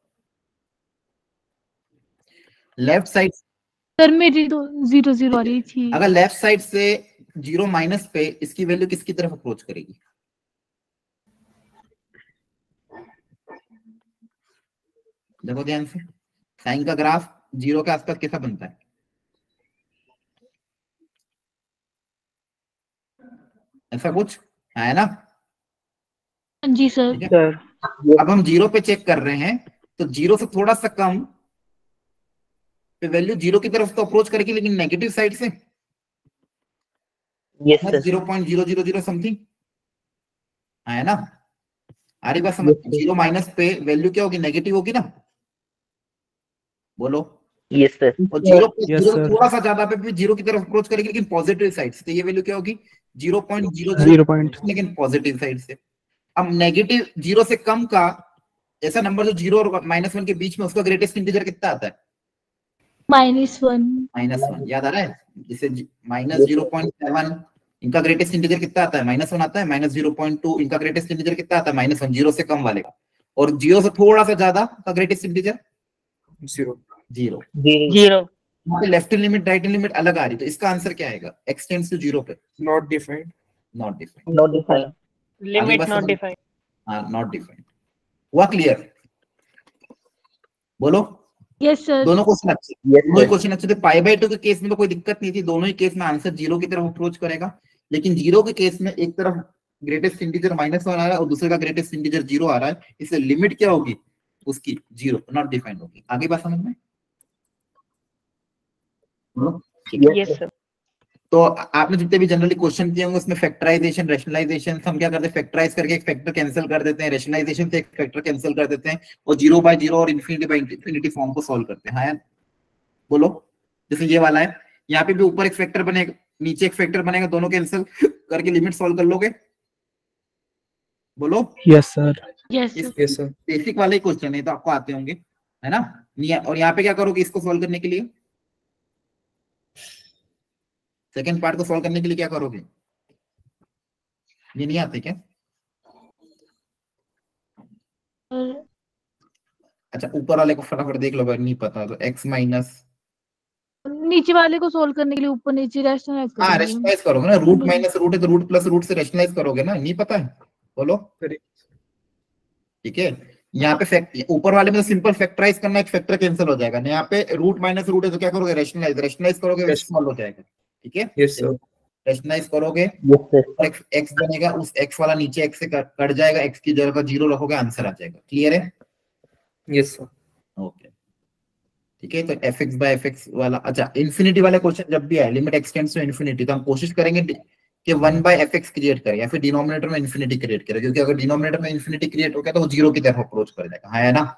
लेफ्ट साइड, सर मेरी तो 0 0 आ रही थी। अगर लेफ्ट साइड से 0 माइनस पे, इसकी वैल्यू किसकी तरफ अप्रोच करेगी, देखो ध्यान से। साइन का ग्राफ 0 के आसपास कैसा बनता है, ऐसा कुछ है ना। हाँ जी सर। ठीक है, Sir. अब हम 0 पे चेक कर रहे हैं, तो 0 से थोड़ा सा कम पे वैल्यू 0 की तरफ तो अप्रोच करेगी, लेकिन नेगेटिव साइड से Yes, sir. 0.000 समथिंग है ना। आ रही बात समझ? 0 माइनस पे वैल्यू क्या होगी? नेगेटिव होगी ना, बोलो। Yes sir. और 0 पे Yes, 0 sir. थोड़ा सा ज्यादा पे भी 0 की तरफ अप्रोच करेगी, लेकिन पॉजिटिव साइड से, तो ये वैल्यू क्या होगी? 0.00, 0 point. लेकिन पॉजिटिव साइड से। अब नेगेटिव 0 से कम का ऐसा नंबर जो 0 और -1 के बीच में, उसका ग्रेटेस्ट इंटीजर कितना आता है? -1 -1। याद आ रहा है? जैसे -0.7 इनका ग्रेटेस्ट इंटीजर कितना आता है? -1 आता है। -0.2 इनका ग्रेटेस्ट इंटीजर कितना आता है? -1, 0 से कम वाले का। और 0 से थोड़ा सा ज्यादा का ग्रेटेस्ट इंटीजर 0 0। 0 यहाँ पे लेफ्ट लिमिट राइट लिमिट अलग आ रही, तो इसका आंसर क्या आएगा? x टेंड्स टू 0 पे not defined. Not defined. Not defined. Limit not defined. हाँ, नॉट डिफाइंड। हुआ क्लियर? बोलो। Yes sir. दोनों क्वेश्चन अच्छे, यस दोनों ही सर। क्वेश्चन अच्छे थे। π/2 के केस में तो कोई दिक्कत नहीं थी, दोनों ही केस में आंसर 0 की तरफ अप्रोच करेगा। लेकिन 0 के केस में एक तरफ ग्रेटेस्ट इंटीजर -1 आ रहा है और दूसरे का ग्रेटेस्ट इंटीजर 0 आ रहा है, इसलिए लिमिट क्या होगी उसकी? 0, नॉट डिफाइंड होगी। आगे बात समझ में? Yes sir. तो आपने जितने भी जनरली क्वेश्चन किए होंगे उसमें फैक्टराइजेशन, रैशनलाइजेशन, हम क्या करते हैं? फैक्टराइज करके एक फैक्टर कैंसिल कर देते हैं, रैशनलाइजेशन से एक फैक्टर कैंसिल कर देते हैं, और 0/0 और इन्फिनिटी फॉर्म को सॉल्व करते हैं। हाँ यार, बोलो। जैसे ये वाला है, यहाँ पे भी ऊपर एक फैक्टर बनेगा, नीचे एक फैक्टर बनेगा, दोनों कैंसिल करके लिमिट सॉल्व कर लोगे। बोलो। Yes, sir. यस इस सर। Yes sir. बेसिक वाले क्वेश्चन है तो आपको आते होंगे, है ना? और यहाँ पे क्या करोगे इसको सॉल्व करने के लिए? सेकेंड पार्ट को सॉल्व करने के लिए क्या करोगे? ये नहीं आते क्या? अच्छा, ऊपर वाले को फटाफट देख लो, अगर नहीं पता तो x माइनस, नीचे वाले को सोल्व करने के लिए ऊपर नीचे रैशनलाइज हाँ करेंगे। रेशनलाइज करोगे ना, रूट माइनस रूट है तो रूट प्लस रूट से रेशनलाइज करोगे ना, नहीं पता है? बोलो। ठीक है, यहाँ पे ऊपर वाले में तो सिंपल फैक्टराइज करना, एक फैक्टर कैंसिल हो जाएगा। यहाँ पे रूट माइनस रूट है तो क्या करोगे? रेशनलाइज करोगे, सॉल्व हो जाएगा। ठीक है, यस सर। रेशनलाइज करोगे, यस सर। और x बनेगा, उस x वाला नीचे x से कट जाएगा, x की जगह 0 रखोगे, आंसर आ जाएगा। क्लियर है? Yes sir. ओके, ठीक है। तो fx/fx वाला, अच्छा इन्फिनिटी वाला क्वेश्चन जब भी आए, लिमिट एक्सटेंड्स टू इन्फिनिटी, तो हम कोशिश करेंगे कि 1/fx क्रिएट करें या फिर डिनोमिनेटर में इन्फिनिटी क्रिएट करें, क्योंकि अगर डिनोमिनेटर में इन्फिनिटी क्रिएट हो गया तो वो 0 की तरफ अप्रोच कर जाएगा। हाँ, है ना?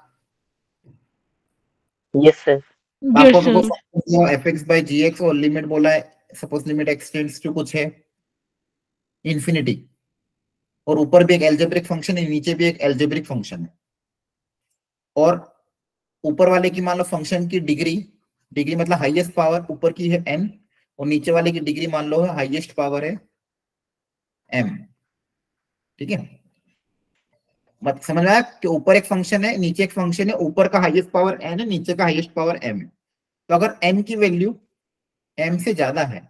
Yes sir. Yes sir. आपको fx/gx और लिमिट बोला है, सपोज लिमिट एक्सटेंड्स टू कुछ है इन्फिनिटी, और ऊपर भी एक एल्जेब्रिक फंक्शन है, नीचे भी एक एल्जेब्रिक फंक्शन है, और ऊपर वाले की मान लो फंक्शन की डिग्री मतलब हाईएस्ट पावर ऊपर की है n, और नीचे वाले की डिग्री मान लो है हाईएस्ट पावर है m। ठीक है, मत समझ में आया कि ऊपर एक फंक्शन है, नीचे एक फंक्शन है, ऊपर का हाईएस्ट पावर n है, नीचे का हाईएस्ट पावर m है। तो अगर n की वैल्यू m से ज्यादा है,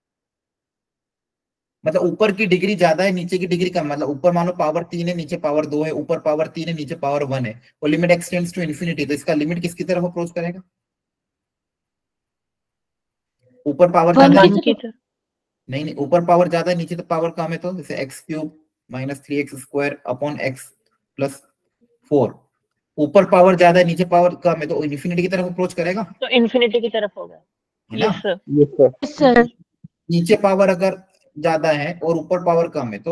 मतलब ऊपर की डिग्री ज्यादा है, नीचे की डिग्री कम, मतलब ऊपर मानो पावर 3 है, नीचे पावर 2 है, ऊपर पावर 3 है, नीचे पावर 1 है, और लिमिट एक्सटेंड्स टू इन्फिनिटी, तो इसका लिमिट किसकी तरफ अप्रोच करेगा? ऊपर पावर ज्यादा है, नहीं, ऊपर पावर ज्यादा है, नीचे तो पावर कम है, तो जैसे x³ - 3x² अपॉन x + 4, ऊपर पावर ज्यादा है, नीचे पावर कम है, तो इन्फिनिटी की तरफ अप्रोच करेगा, तो इन्फिनिटी की तरफ होगा। है ना? Yes sir. Yes sir. Yes sir. नीचे पावर अगर ज्यादा है और ऊपर पावर कम है तो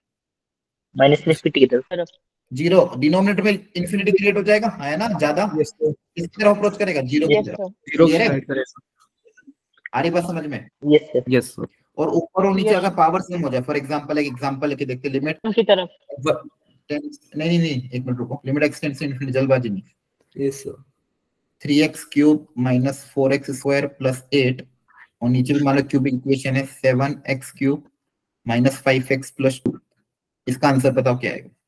-∞ की तरफ। 0, डिनोमिनेटर में इन्फिनिटी क्रिएट हो जाएगा, है ना? ज्यादा यस सर। किसकी तरफ अप्रोच करेगा? 0 की यस तरफ। सर। 0 Clear है? साइड करेगा। आ रही बात समझ में? Yes sir. Yes, sir. और ऊपर और नीचे Yes. अगर पावर सेम हो जाए, फॉर एग्जांपल एक एग्जांपल लेके देखते, लिमिट उनकी तरफ। नहीं, एक मिनट रुको, लिमिट एक्सटेंड्स टू इन्फिनिटी, जल्दबाजी नहीं। Yes sir. 3x³ - 4x² + 8, और नीचे भी मान लो क्यूबिक इक्वेशन है 7x³ - 5x + 2। इसका आंसर बताओ क्या आएगा?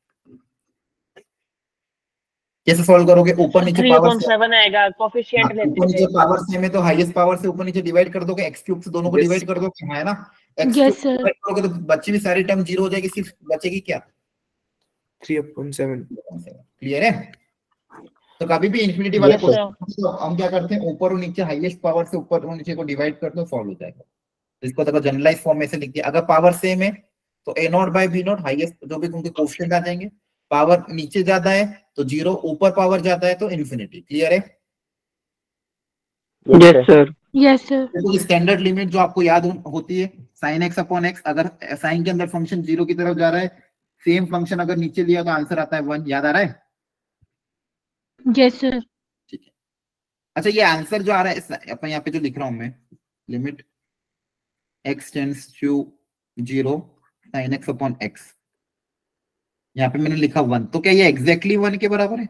कैसे सॉल्व करोगे? ऊपर नीचे पावर 3/7 आएगा, कोफिशिएंट लेते ऊपर नीचे हुए। पावर सेम है तो हाईएस्ट पावर से ऊपर नीचे डिवाइड कर दोगे, x³ से दोनों को Yes. डिवाइड कर दोगे, है ना? Yes, x³ sir. डिवाइड करोगे तो बच्ची भी सारी टर्म 0 हो जाएगी, सिर्फ बचेगी क्या? 3/7। क्लियर है? तो कभी भी इन्फिनिटी वाले Yes, क्वेश्चन हम क्या करते हैं, ऊपर और नीचे हाईएस्ट पावर से ऊपर और नीचे को डिवाइड करते हैं, सॉल्व हो जाएगा। तो इसको तो जनरलाइज फॉर्म में से लिख दिया, अगर पावर सेम है तो a0/b0 हाईएस्ट जो भी उनके कोएफिशिएंट आ जाएंगे, पावर नीचे ज्यादा है तो 0, ऊपर पावर ज्यादा है तो इन्फिनिटी। क्लियर है? Yes sir. Yes sir. तो स्टैंडर्ड लिमिट जो आपको याद होती है sin x/x, अगर sin के अंदर फंक्शन 0 की तरफ जा रहा है, सेम फंक्शन अगर नीचे लिया तो आंसर आता है 1, याद आ रहा है? Yes sir. ठीक है। अच्छा ये आंसर जो आ रहा है अपन यहाँ पे जो लिख रहा हूं मैं, limit x tends to 0 sin x upon x, यहाँ पे मैंने लिखा 1, तो क्या ये एग्जैक्टली 1 के बराबर है?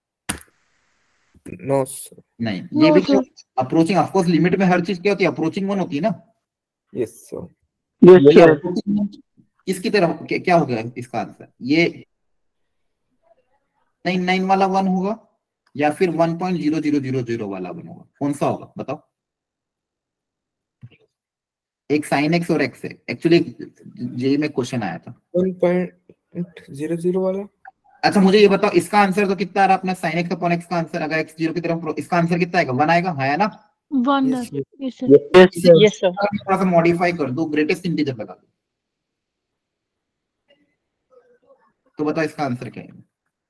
No sir. नहीं, ये No, भी sir. Approaching, of course limit में हर चीज क्या होती है, अप्रोचिंग 1 होती है ना। Yes sir. Yes, ये sir. approaching 1 किसकी तरफ क्या होगा इसका आंसर? ये 99 वाला 1 होगा या फिर 1.0000 वाला 1 होगा? कौन सा होगा बताओ? एक साइन एक्स और एक्स है, एक्चुअली जेई में क्वेश्चन आया था। 1.00 वाला। अच्छा मुझे ये बताओ इसका आंसर तो कितना आ रहा है अपना साइन एक्स अपॉन एक्स का आंसर, अगर एक्स 0 की तरफ, इसका आंसर कितना आएगा? 1 आएगा, है ना? 1 Yes, sir. Yes sir. Yes, sir. Yes sir. थोड़ा सा मॉडिफाई कर दो, ग्रेटेस्ट इंटीजर लगा दो, तो बताओ इसका आंसर क्या है?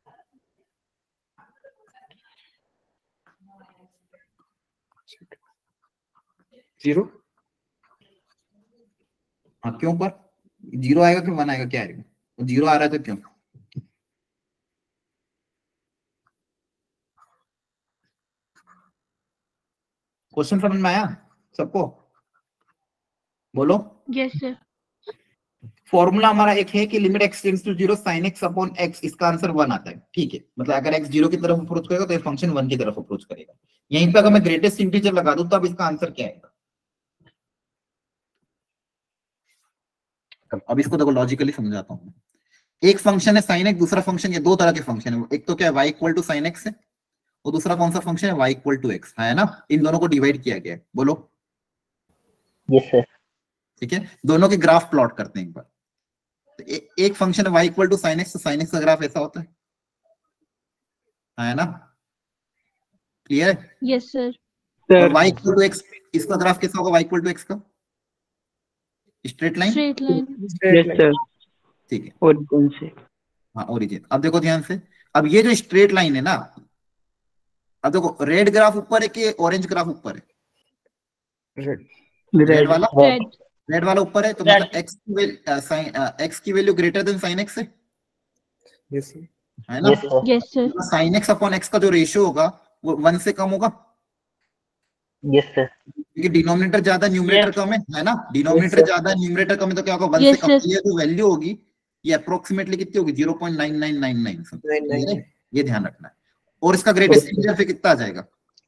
जीरो। हाँ क्यों पर 0 आएगा कि 1 आएगा, क्या आएगा? 0 आ रहा है तो क्यों? क्वेश्चन समझ में आया सबको? बोलो। Yes sir. फॉर्मूला हमारा एक है कि limit x tends to 0 sin x upon x, इसका आंसर 1 आता है, ठीक है? मतलब अगर x 0 की तरफ अप्रोच करेगा तो ये फंक्शन 1 की तरफ अप्रोच करेगा। यहीं पे अगर मैं ग्रेटेस्ट इंटीजर लगा दूं तो अब इसका आंसर क्या आएगा? अब इसको देखो लॉजिकली समझाता हूं। एक फंक्शन है sin x, दूसरा फंक्शन, ये दो तरह के फंक्शन है, एक तो क्या है y equal to sin x है, और दूसरा कौन सा फंक्शन है y इक्वल टू x, है ना? इन दोनों को डिवाइड किया गया है, बोलो। Yes, sir. ठीक है, दोनों के ग्राफ प्लॉट करते हैं एक बार। एक फंक्शन है y equal to sin x, तो sin x का ग्राफ ऐसा होता है ना? क्लियर है? Yes sir. और y इक्वल टू x, इसका ग्राफ कैसा होगा y इक्वल टू x का? Straight line. Straight line. Yes, sir. ठीक है, ओरिजिन से। हाँ ओरिजिन। अब देखो ध्यान से, अब ये जो स्ट्रेट लाइन है ना, अब देखो रेड ग्राफ ऊपर है कि ऑरेंज ग्राफ ऊपर है? रेड। रेड वाला, Red. रेड वाला ऊपर है, तो Red. मतलब x की value greater than sin x है, यस सर। है ना? Yes, sir. Yes sir. sin x upon x का जो रेशियो होगा वो 1 से कम होगा, Yes, sir. क्योंकि डिनोमिनेटर ज्यादा न्यूमरेटर Yes. कम है ना? Denominator sir. ज्यादा न्यूमरेटर कम है, तो क्या होगा? 1 Yes, से कम। sir. ये जो वैल्यू होगी ये अप्रोक्सीमेटली कितनी होगी? 0.9999 999। ये ध्यान रखना है। और इसका ग्रेटेस्ट इंटीजर फिर कितना आ जाएगा?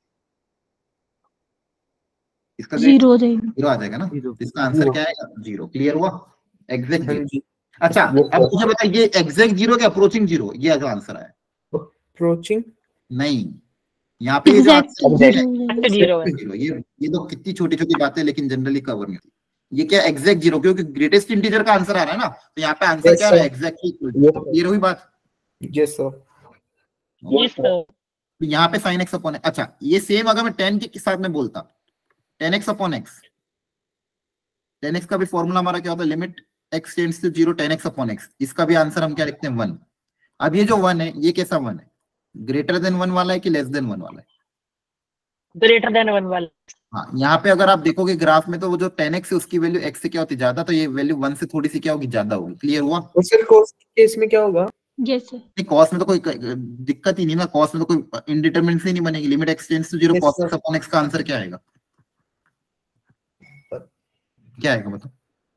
इसका 0 हो जाएगी। 0 आ जाएगा ना? इसका आंसर क्या आएगा? 0। क्लियर हुआ? एग्जैक्ट हाँ 0। जी। अच्छा Yes, अब sir. मुझे बताइए ये एग्जैक्ट 0 क्या अप्रोचिंग 0? ये जो आंसर आया अप्रोचिंग। नहीं, यहाँ पे ये जो Exact answer 0 है, हो जाएगी। जीरो है। zero, ये तो कितनी छोटी छोटी बातें लेकिन जनरली कवर नहीं होती। ये क्या एग्जैक्ट 0, क्योंकि ग्रेटेस्ट इंटीजर का आंसर आ रहा है ना, तो यहाँ पे आंसर Yes, क्या है? sir. Exactly Yes, sir. ये रही बात। Yes sir. Yes sir. तो यहाँ पे sin x अपॉन, अच्छा ये सेम अगर मैं 10 के साथ में बोलता 10x अपॉन x, 10x का भी फॉर्मूला हमारा क्या होता है? Limit x tends to 0 10x upon x, इसका भी आंसर हम क्या लिखते हैं? 1। अब ये जो 1 है ये कैसा 1 है? ग्रेटर देन 1 वाला है कि लेस देन 1 वाला है? ग्रेटर देन 1 वाला। हाँ, यहाँ पे अगर आप देखोगे ग्राफ में तो वो जो 10x है उसकी वैल्यू x से क्या होती है? ज्यादा, तो ये वैल्यू 1 से थोड़ी सी क्या होगी? ज्यादा होगी। क्लियर हुआ? और सर कॉस्ट केस में क्या होगा? Yes sir. नहीं कॉस में तो कोई दिक्कत ही नहीं ना, कॉस में तो कोई इंडिटरमिनेट से नहीं बनेगी। Limit x tends to 0 Yes, cos sir. x upon x का आंसर क्या आएगा? क्या आएगा बताओ,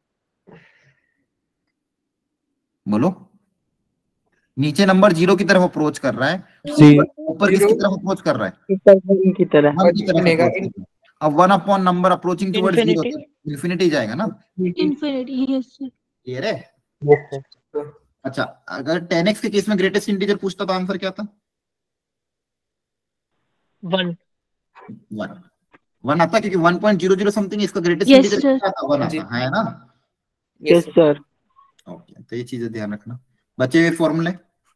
बोलो। नीचे नंबर 0 की तरफ अप्रोच कर रहा है, ऊपर किसकी तरफ अप्रोच कर रहा है? की तरह। 1 की तरफ बनेगा। approach कर रहा है। अब 1 upon number approaching towards 0 Infinity. Infinity जाएगा ना? Infinity. Yes sir. क्लियर है? Yes, sir. अच्छा अगर 10x के केस में ग्रेटेस्ट इंटीजर पूछता तो आंसर क्या था? 1। 1 आता, क्योंकि 1.00 समथिंग इसका ग्रेटेस्ट Yes, इंटीजर sir. क्या था? 1 जी। आता है ना? Yes, sir. ओके, तो ये चीजें ध्यान रखना। बचे हुए फॉर्मूले,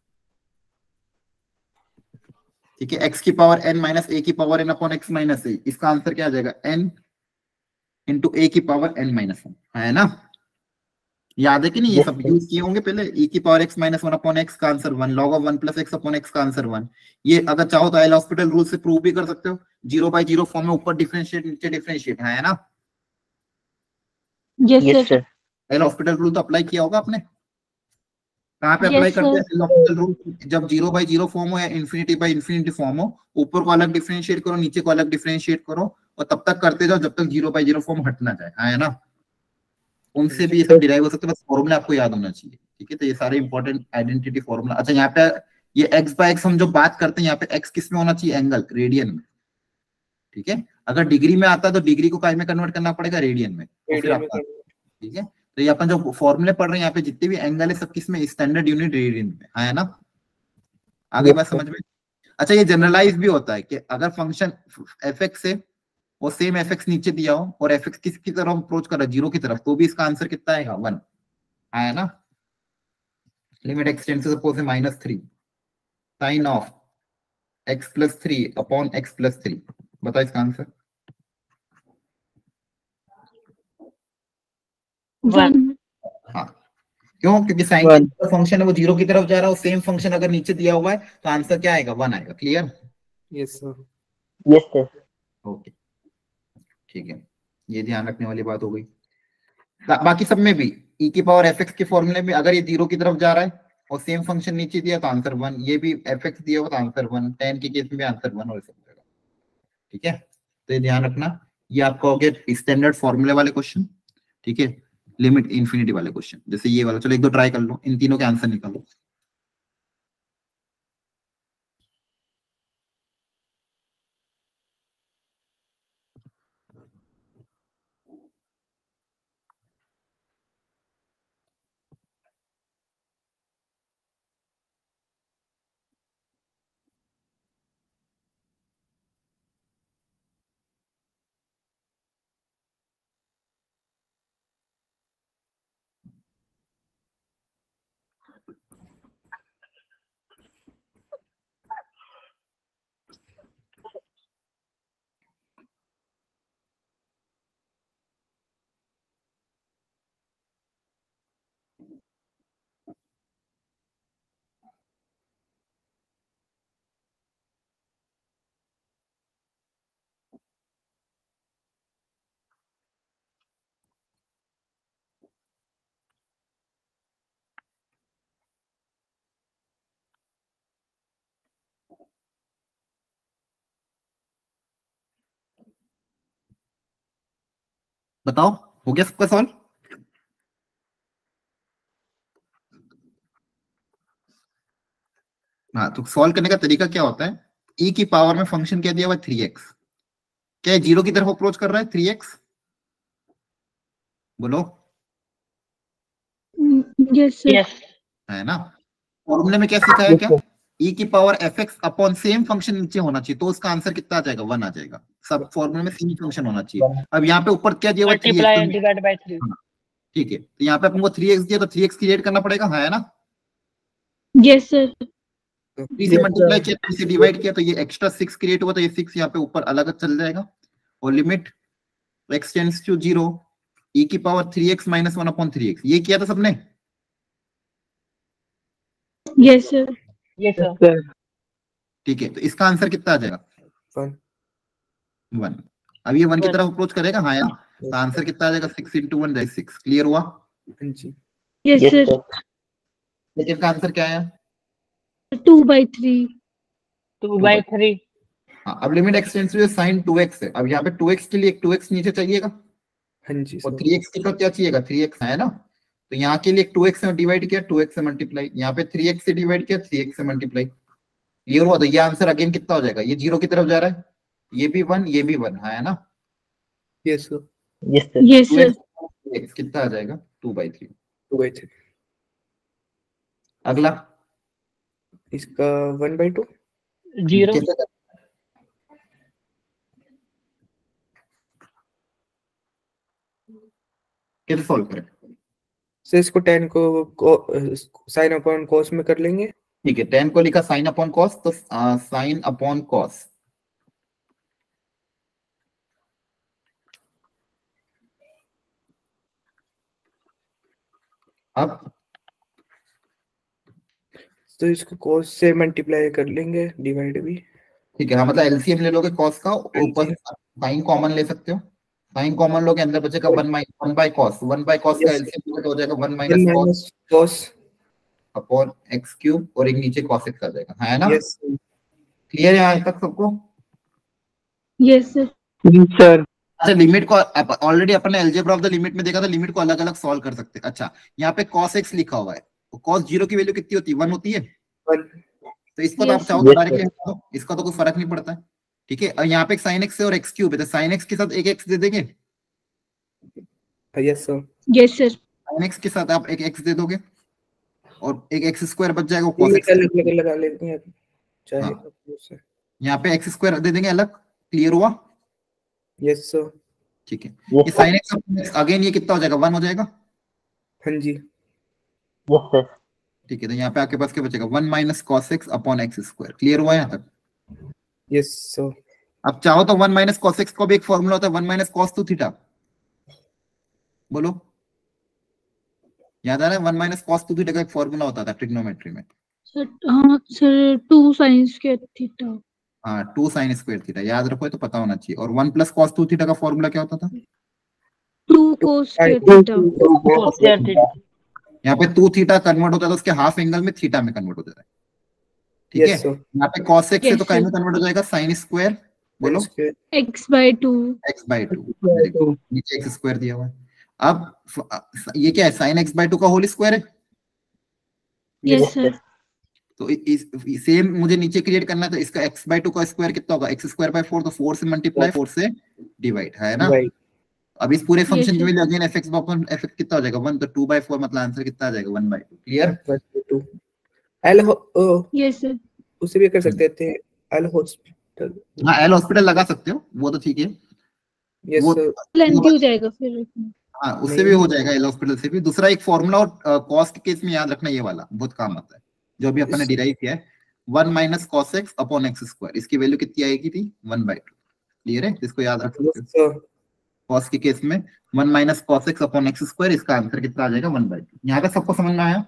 ठीक है, x की पावर n माइनस a की power n upon x minus a, इसका आंसर क्या आ जाएगा? n इंटू a की पावर n माइनस 1, है ना? याद है कि नहीं? ये सब यूज किए होंगे पहले। e की power x minus 1 upon x का answer 1, log of 1 plus x upon x का आंसर 1। ये अगर चाहो तो एल हॉस्पिटल रूल से प्रूव भी कर सकते हो, 0/0 फॉर्म में, ऊपर डिफरेंशिएट नीचे डिफरेंशिएट, है ना? Yes Yes, sir. sir. L'Hospital rule तो अप्लाई किया होगा आपने? कहाँ पे Yes, अप्लाई करते हैं sir. LHopital rule? जब 0/0 फॉर्म हो या इन्फिनिटी बाय इन्फिनिटी फॉर्म हो, ऊपर को अलग डिफरेंशिएट करो, नीचे को अलग डिफरेंशिएट करो, और तब तक करते जाओ जब तक 0/0 फॉर्म हट ना जाए, है ना? उनसे भी ये सब डिराइव हो सकता है, बस फॉर्मूला आपको याद होना चाहिए, ठीक है? तो ये सारे इंपॉर्टेंट आइडेंटिटी फॉर्मूला। अच्छा, यहाँ पे ये x/x हम जो बात करते हैं, यहाँ पे x किस में होना चाहिए? एंगल, रेडियन में, ठीक है? अगर डिग्री में आता है तो डिग्री को काय में कन्वर्ट करना पड़ेगा? रेडियन में, तो फिर आपका, ठीक है? तो ये अपन जो फॉर्मूले पढ़ रहे हैं यहाँ पे, जितने भी एंगल है सब किस में? स्टैंडर्ड यूनिट रेडियन में, है ना? आगे बात समझ में? अच्छा, ये जनरलाइज भी होता है कि अगर फंक्शन f(x) है वो सेम f(x) नीचे दिया हो और f(x) किसकी तरफ अप्रोच कर रहा है? 0 की तरफ, तो भी इसका आंसर कितना आएगा? 1, है ना? Limit x tends to suppose -3 sin of x + 3 अपॉन x + 3, बताओ इसका आंसर। 1. हाँ, क्यों? क्योंकि साइन One. का फंक्शन है वो 0 की तरफ जा रहा है, सेम फंक्शन अगर नीचे दिया हुआ है तो आंसर क्या आएगा? 1 आएगा। Clear? Yes sir. Yes, sir. Okay, ठीक है, ये ध्यान रखने वाली बात हो गई। बाकी सब में भी e⁻f(x) के फॉर्मूले में अगर ये 0 की तरफ जा रहा है और सेम फंक्शन नीचे दिया तो आंसर 1, ये भी f(x) दिया हुआ तो आंसर 1, tan के केस में भी आंसर 1 हो सकता है, ठीक है? तो ये ध्यान रखना, ये आपका हो गया स्टैंडर्ड फॉर्मूले वाले क्वेश्चन, ठीक है? लिमिट इंफिनिटी वाले क्वेश्चन, जैसे ये वाला, चलो एक दो ट्राई कर लो, इन तीनों के आंसर निकालो। बताओ, हो गया सबका सॉल्व? हाँ, तो सॉल्व करने का तरीका क्या होता है? e की पावर में फंक्शन क्या दिया हुआ? 3x, क्या 0 की तरफ अप्रोच कर रहा है? 3x, बोलो। Yes, sir. Yes. है ना? फॉर्मूले में क्या सिखाया? क्या e की power f(x) upon same function नीचे होना चाहिए, तो उसका आंसर कितना आ जाएगा? 1 आ जाएगा। सब फॉर्मूले में सेम फंक्शन होना चाहिए। अब यहाँ पे ऊपर क्या दिया हुआ? 3x, Multiply and divide by 3. ठीक है, तो यहाँ पे अपन को 3x दिया तो 3x क्रिएट करना पड़ेगा, है ना? Yes, sir. 3 से मल्टीप्लाई किया, 3 से डिवाइड किया, तो ये एक्स्ट्रा 6 क्रिएट हुआ, तो ये 6 यहाँ पे ऊपर अलग चल जाएगा। और limit x tends to 0 e की पावर 3x - 1/3x, ये किया था सबने? Yes, sir. Yes, sir. Sir. ठीक है, तो इसका आंसर कितना आ जाएगा? 1। अब ये 1 की तरफ अप्रोच करेगा, हाँ यार, तो आंसर कितना आ जाएगा? 6 × 1 = 6। क्लियर हुआ? जी। Yes, Yes, sir. sir. लेकिन का आंसर क्या आया? 2/3. 2/3. हाँ, अब limit x tends to sin 2x है। अब यहाँ पे 2x के लिए एक 2x नीचे चाहिएगा, हाँ जी और सर। 3x के साथ क्या चाहिएगा? 3x, है ना? तो यहाँ के लिए 2x से डिवाइड किया, 2x से मल्टीप्लाई, यहाँ पे 3x से डिवाइड किया, 3x से मल्टीप्लाई, ये हुआ। तो ये आंसर अगेन कितना हो जाएगा? ये 0 की तरफ जा रहा है, ये भी 1, ये भी 1, है ना? Yes sir. Yes, sir. Yes, sir. 2x कितना आ जाएगा? 2/3। 2/3। अगला इसका 1/2। 0. कैसे करना है? कैसे सॉल्व करें? सर इसको 10 को साइन अपॉन कॉस में कर लेंगे। ठीक है, 10 को लिखा साइन अपॉन कॉस, तो साइन अपॉन कॉस, अब तो इसको कॉस से मल्टीप्लाई कर लेंगे, डिवाइड भी। ठीक है, हाँ, मतलब एलसीएम ले लोगे कॉस का, ऊपर साइन कॉमन ले सकते हो, साइन कॉमन लोगे, अंदर बचेगा 1/cos, 1/cos का एलसीएम हो जाएगा 1 - cos। Cos. Upon x cube और एक नीचे cos x आ जाएगा, है ना? यस क्लियर है यहाँ तक सबको? Yes sir. सर। अच्छा, लिमिट को ऑलरेडी अपन ने अलजेब्रा ऑफ द लिमिट में देखा था, लिमिट को अलग अलग सॉल्व कर सकते हैं। अच्छा, यहाँ पे cos x लिखा हुआ है, cos 0 की वैल्यू कितनी होती है? 1 होती है। तो इसको तो आप Yes, चाहो sir. तो Yes, डायरेक्टली sir. हटा दो, इसका तो कोई फर्क नहीं पड़ता है। ठीक है, और यहाँ पे साइन एक्स है और एक्स क्यूब है, तो साइन एक्स के साथ एक एक्स दे देंगे, yes sir. Yes sir. Sine x के साथ आप एक एक्स दे दोगे और एक एक्स स्क्वायर बच जाएगा, cos x। अलग अलग लगा लेते हैं चाहे हाँ। यहाँ पे एक्स स्क्वायर दे देंगे अलग। क्लियर हुआ? Yes sir. ठीक है, Yes, ये sir. साइन एक्स अगेन ये कितना हो जाएगा? 1 हो जाएगा। हाँ जी। Yes, sir. ठीक है, तो यहाँ पे आपके पास क्या बचेगा? 1 minus cos x upon x square. Clear हुआ यहाँ तक? Yes sir. अब चाहो तो 1 माइनस cos x का भी एक फॉर्मूला होता है, 1 माइनस cos 2 थीटा। बोलो, याद आ रहा है? 1 माइनस cos 2 थीटा का एक फॉर्मूला होता था ट्रिग्नोमेट्री में। सर हाँ सर 2 साइंस के थीटा। हाँ, 2 साइन स्क्वायर थीटा, याद रखो, तो पता होना चाहिए। और 1 प्लस cos 2 थीटा का फॉर्मूला क्या होता था? 2 cos के थीटा। cos theta. यहाँ पे 2 थीटा कन्वर्ट होता है तो उसके हाफ एंगल में थीटा में कन्वर्ट हो जाता है। ठीक है, यस सर। यहाँ पे cos x से Yes, तो कहीं में sir. कन्वर्ट हो जाएगा साइन स्क्वायर। बोलो, x/2। x/2, नीचे एक्स स्क्वायर दिया हुआ है। अब ये क्या है? साइन x/2 का होल स्क्वायर है। Yes sir. तो सेम मुझे नीचे क्रिएट करना है, तो इसका x/2 का स्क्वायर कितना होगा? x²/4, तो 4 से मल्टीप्लाई, 4 से डिवाइड, है ना? अब इस पूरे फंक्शन के sir. लिए अगेन fx अपॉन fx कितना हो जाएगा? 1, तो 2/4 मतलब आंसर कितना आ जाएगा? 1/2। क्लियर? L yes sir. उसे भी कर सकते थे, एल हॉस्पिटल। हाँ, एल हॉस्पिटल लगा सकते हो, वो तो ठीक है। यस वो सर। लेंथी हो जाएगा फिर। हाँ, उससे भी हो जाएगा, एल हॉस्पिटल से भी। दूसरा एक फॉर्मूला और कॉस के केस में याद रखना, ये वाला बहुत काम आता है जो अभी अपन ने डिराइव किया है। 1 minus cos x upon x square, इसकी वैल्यू कितनी आएगी थी? 1/2। क्लियर है? इसको याद रख सकते हो। कॉस के केस में 1 minus cos x upon x square, इसका आंसर कितना आ जाएगा? 1/2। यहाँ तक सबको समझ में आया?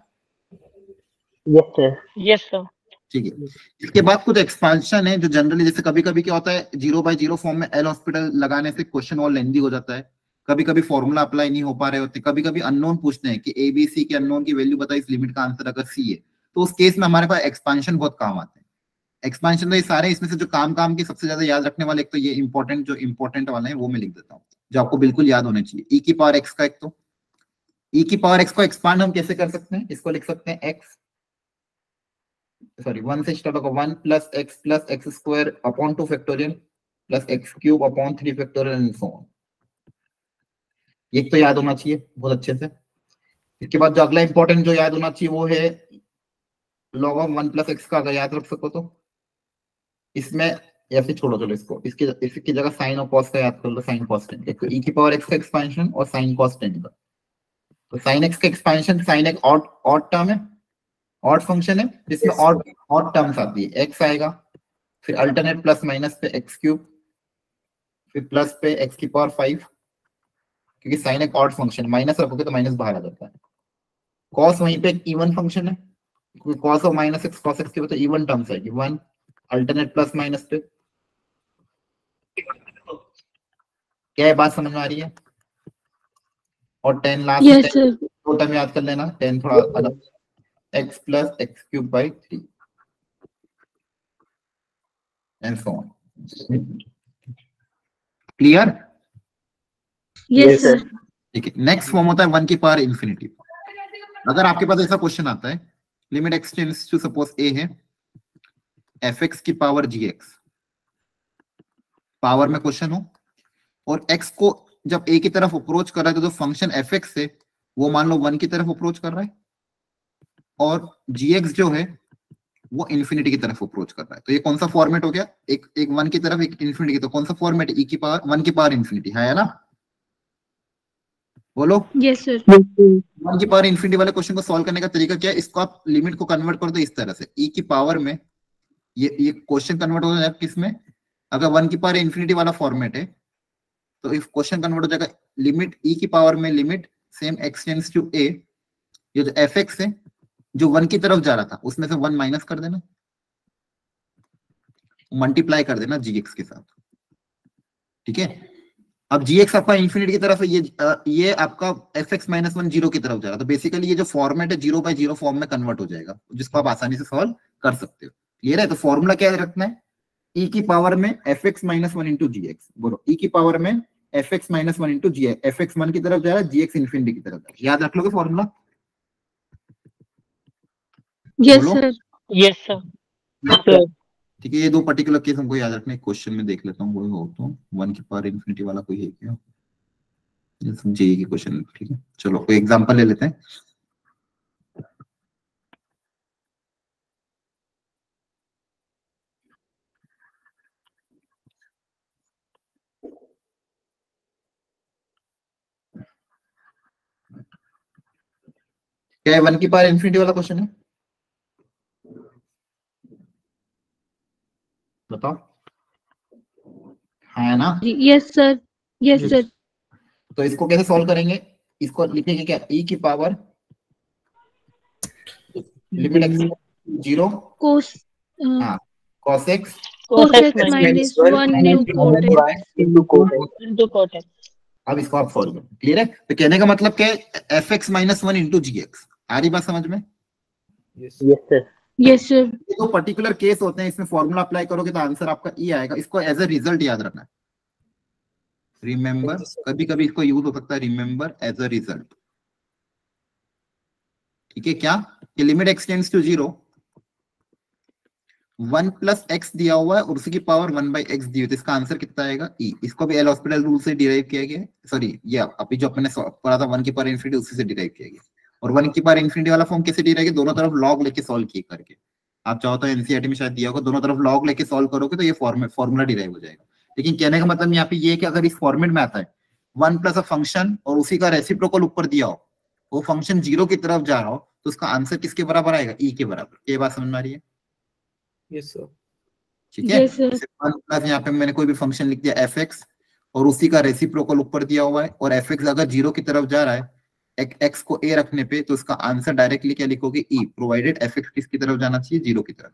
Yes, sir. Yes sir. ठीक है, इसके बाद कुछ एक्सपांशन है जो जनरली, जैसे कभी कभी क्या होता है 0/0 फॉर्म में एल हॉस्पिटल लगाने से क्वेश्चन और लेंदी हो जाता है। कभी कभी फॉर्मूला अप्लाई नहीं हो पा रहे होते, कभी कभी अननोन पूछते हैं कि एबीसी के अननोन की वैल्यू बताइए, इस लिमिट का आंसर अगर सी है, तो उस केस में हमारे पास एक्सपांशन बहुत काम आते हैं। एक्सपांशन तो ये सारे, इसमें से जो काम की सबसे ज्यादा याद रखने वाले, एक तो ये इंपॉर्टेंट, जो इंपॉर्टेंट वाले हैं वो मैं लिख देता हूँ, जो आपको बिल्कुल याद होने चाहिए। ई की पावर एक्स का एक, तो ई की पावर एक्स को एक्सपांड हम कैसे कर सकते हैं? इसको लिख सकते हैं एक्स, सॉरी 1 से स्टार्ट होगा, 1 plus x square upon 2 factorial plus x cube upon 3 factorial and so on. ये तो याद होना चाहिए बहुत अच्छे से। इसके बाद जो अगला इंपॉर्टेंट जो याद होना चाहिए वो है log ऑफ 1 प्लस एक्स का, अगर याद रख सको तो। इसमें ऐसे छोड़ो, चलो इसकी जगह साइन और कॉस का याद कर लो, साइन कॉस टेन। देखो ई की पावर एक्स का एक्सपेंशन और साइन कॉस टेन का। तो साइन एक्स का एक्सपेंशन, साइन एक ऑड टर्म है, ऑड फंक्शन है जिसमें ऑड टर्म्स आती है, एक्स आएगा, फिर अल्टरनेट प्लस माइनस पे एक्स क्यूब, फिर प्लस पे एक्स की पावर 5, क्योंकि साइन एक ऑड फंक्शन, माइनस रखोगे तो माइनस बाहर आ जाता है। कॉस वहीं पे एक इवन फंक्शन है, क्योंकि कॉस और माइनस एक्स कॉस एक्स की वजह इवन टर्म्स आएगी, 1 अल्टरनेट प्लस माइनस पे। क्या ये बात समझ में आ रही है? और 10 लास्ट यस सर। दो टर्म याद कर लेना, 10 थोड़ा अलग, x plus x cube by 3 and so on. Clear? Yes sir. ठीक है, नेक्स्ट फॉर्म होता है 1 की पावर इंफिनिटी। अगर आपके पास ऐसा क्वेश्चन आता है, limit x tends to suppose a है, fx की पावर gx, पावर में क्वेश्चन हो, और x को जब a की तरफ अप्रोच कर रहा है तो जो फंक्शन fx है वो मान लो 1 की तरफ अप्रोच कर रहा है, और gx जो है वो इंफिनिटी की तरफ अप्रोच कर रहा है। तो ये कौन सा फॉर्मेट हो गया? एक 1 की तरफ, एक इंफिनिटी की। तो कौन सा फॉर्मेट है? e की पावर 1 की पावर इंफिनिटी है ना? बोलो। Yes sir. 1 की पावर इंफिनिटी वाले क्वेश्चन को सॉल्व करने का तरीका क्या है? इसको आप लिमिट को कन्वर्ट कर दो इस तरह से, e की पावर में ये क्वेश्चन कन्वर्ट हो जाएगा किसमें? अगर 1 की पावर इंफिनिटी वाला फॉर्मेट है तो इफ क्वेश्चन कन्वर्ट हो जाएगा लिमिट e की पावर में, limit same x tends to a, ये जो fx है जो 1 की तरफ जा रहा था उसमें से 1 माइनस कर देना, मल्टीप्लाई कर देना gx के साथ। ठीक है, अब जी एक्स आपका इन्फिनिटी की तरफ है, ये आपका f x minus one zero की तरफ जा रहा है, तो बेसिकली ये जो फॉर्मेट है जीरो बाय जीरो फॉर्म में कन्वर्ट हो जाएगा, जिसको आप आसानी से सॉल्व कर सकते हो। क्लियर है? तो फॉर्मूला क्या रखना है, ई की पावर में f x minus one into g x. बोलो, ई की पावर में f x minus one into g x, f x one की तरफ जा रहा है, जी एक्स इन्फिनिटी की तरफ जा रहा है। याद रख लोगे फॉर्मूला? यस बोलो। सर। Yes sir. सर ठीक है, ये दो पर्टिकुलर केस हमको याद रखने, क्वेश्चन में देख लेता हूँ कोई हो तो, वन की पावर इन्फिनिटी वाला कोई है क्या, जेई की क्वेश्चन। ठीक है, चलो कोई एग्जांपल ले लेते हैं। क्या है वन की पावर इन्फिनिटी वाला क्वेश्चन है, बताओ। है ना? Yes sir. Yes sir. तो इसको कैसे सॉल्व करेंगे, इसको लिखेंगे क्या, ई की power limit x zero cos हाँ cos x cos x minus minus one into cot x into cot into cot x. अब इसको आप सॉल्व करो। क्लियर है? तो कहने का मतलब क्या है, f x minus one into g x. आ रही बात समझ में? Yes sir yes sir. ये दो पर्टिकुलर केस होते हैं, इसमें फॉर्मूला अप्लाई करोगे तो आंसर आपका ई आएगा। इसको एज ए रिजल्ट याद रखना है, रिमेंबर। कभी कभी इसको यूज हो सकता है, रिमेंबर एज अ रिजल्ट। ठीक है, क्या ये limit x tends to zero, one plus x दिया हुआ है और उसी की पावर वन बाई एक्स दी हुई, तो इसका आंसर कितना आएगा, ई। इसको भी एल हॉस्पिटल रूल से डिराइव किया गया है, सॉरी ये अभी जो अपने पढ़ा था वन की पावर इन्फिनिटी, उसी से डिराइव किया गया। और वन की पावर इन्फिनिटी वाला फॉर्म कैसे डिराइव किया, दोनों तरफ लॉग लेके सॉल्व किए करके। आप चाहो तो एनसीईआरटी में शायद दिया होगा, दोनों तरफ लॉग लेके सॉल्व करोगे तो ये फॉर्मूला डिराइव हो जाएगा। लेकिन कहने का मतलब यहाँ पे ये कि अगर इस फॉर्मेट में आता है वन प्लस अ फंक्शन और उसी का रेसिप्रोकल ऊपर दिया हो, वो फंक्शन जीरो की तरफ जा रहा हो, तो उसका आंसर किसके बराबर आएगा, ई के बराबर। ये बात समझ में आ रही है? Yes sir. ठीक है, यस सर। जैसे वन प्लस यहाँ पे मैंने कोई भी फंक्शन लिख दिया एफ एक्स और उसी का रेसिप्रोकल ऊपर दिया हुआ है, और एफ एक्स अगर जीरो की तरफ जा रहा है एक्स को ए रखने पे, तो उसका आंसर डायरेक्टली क्या लिखोगे, ई, प्रोवाइडेड एफ एक्स किसकी तरफ जाना चाहिए, जीरो की तरफ।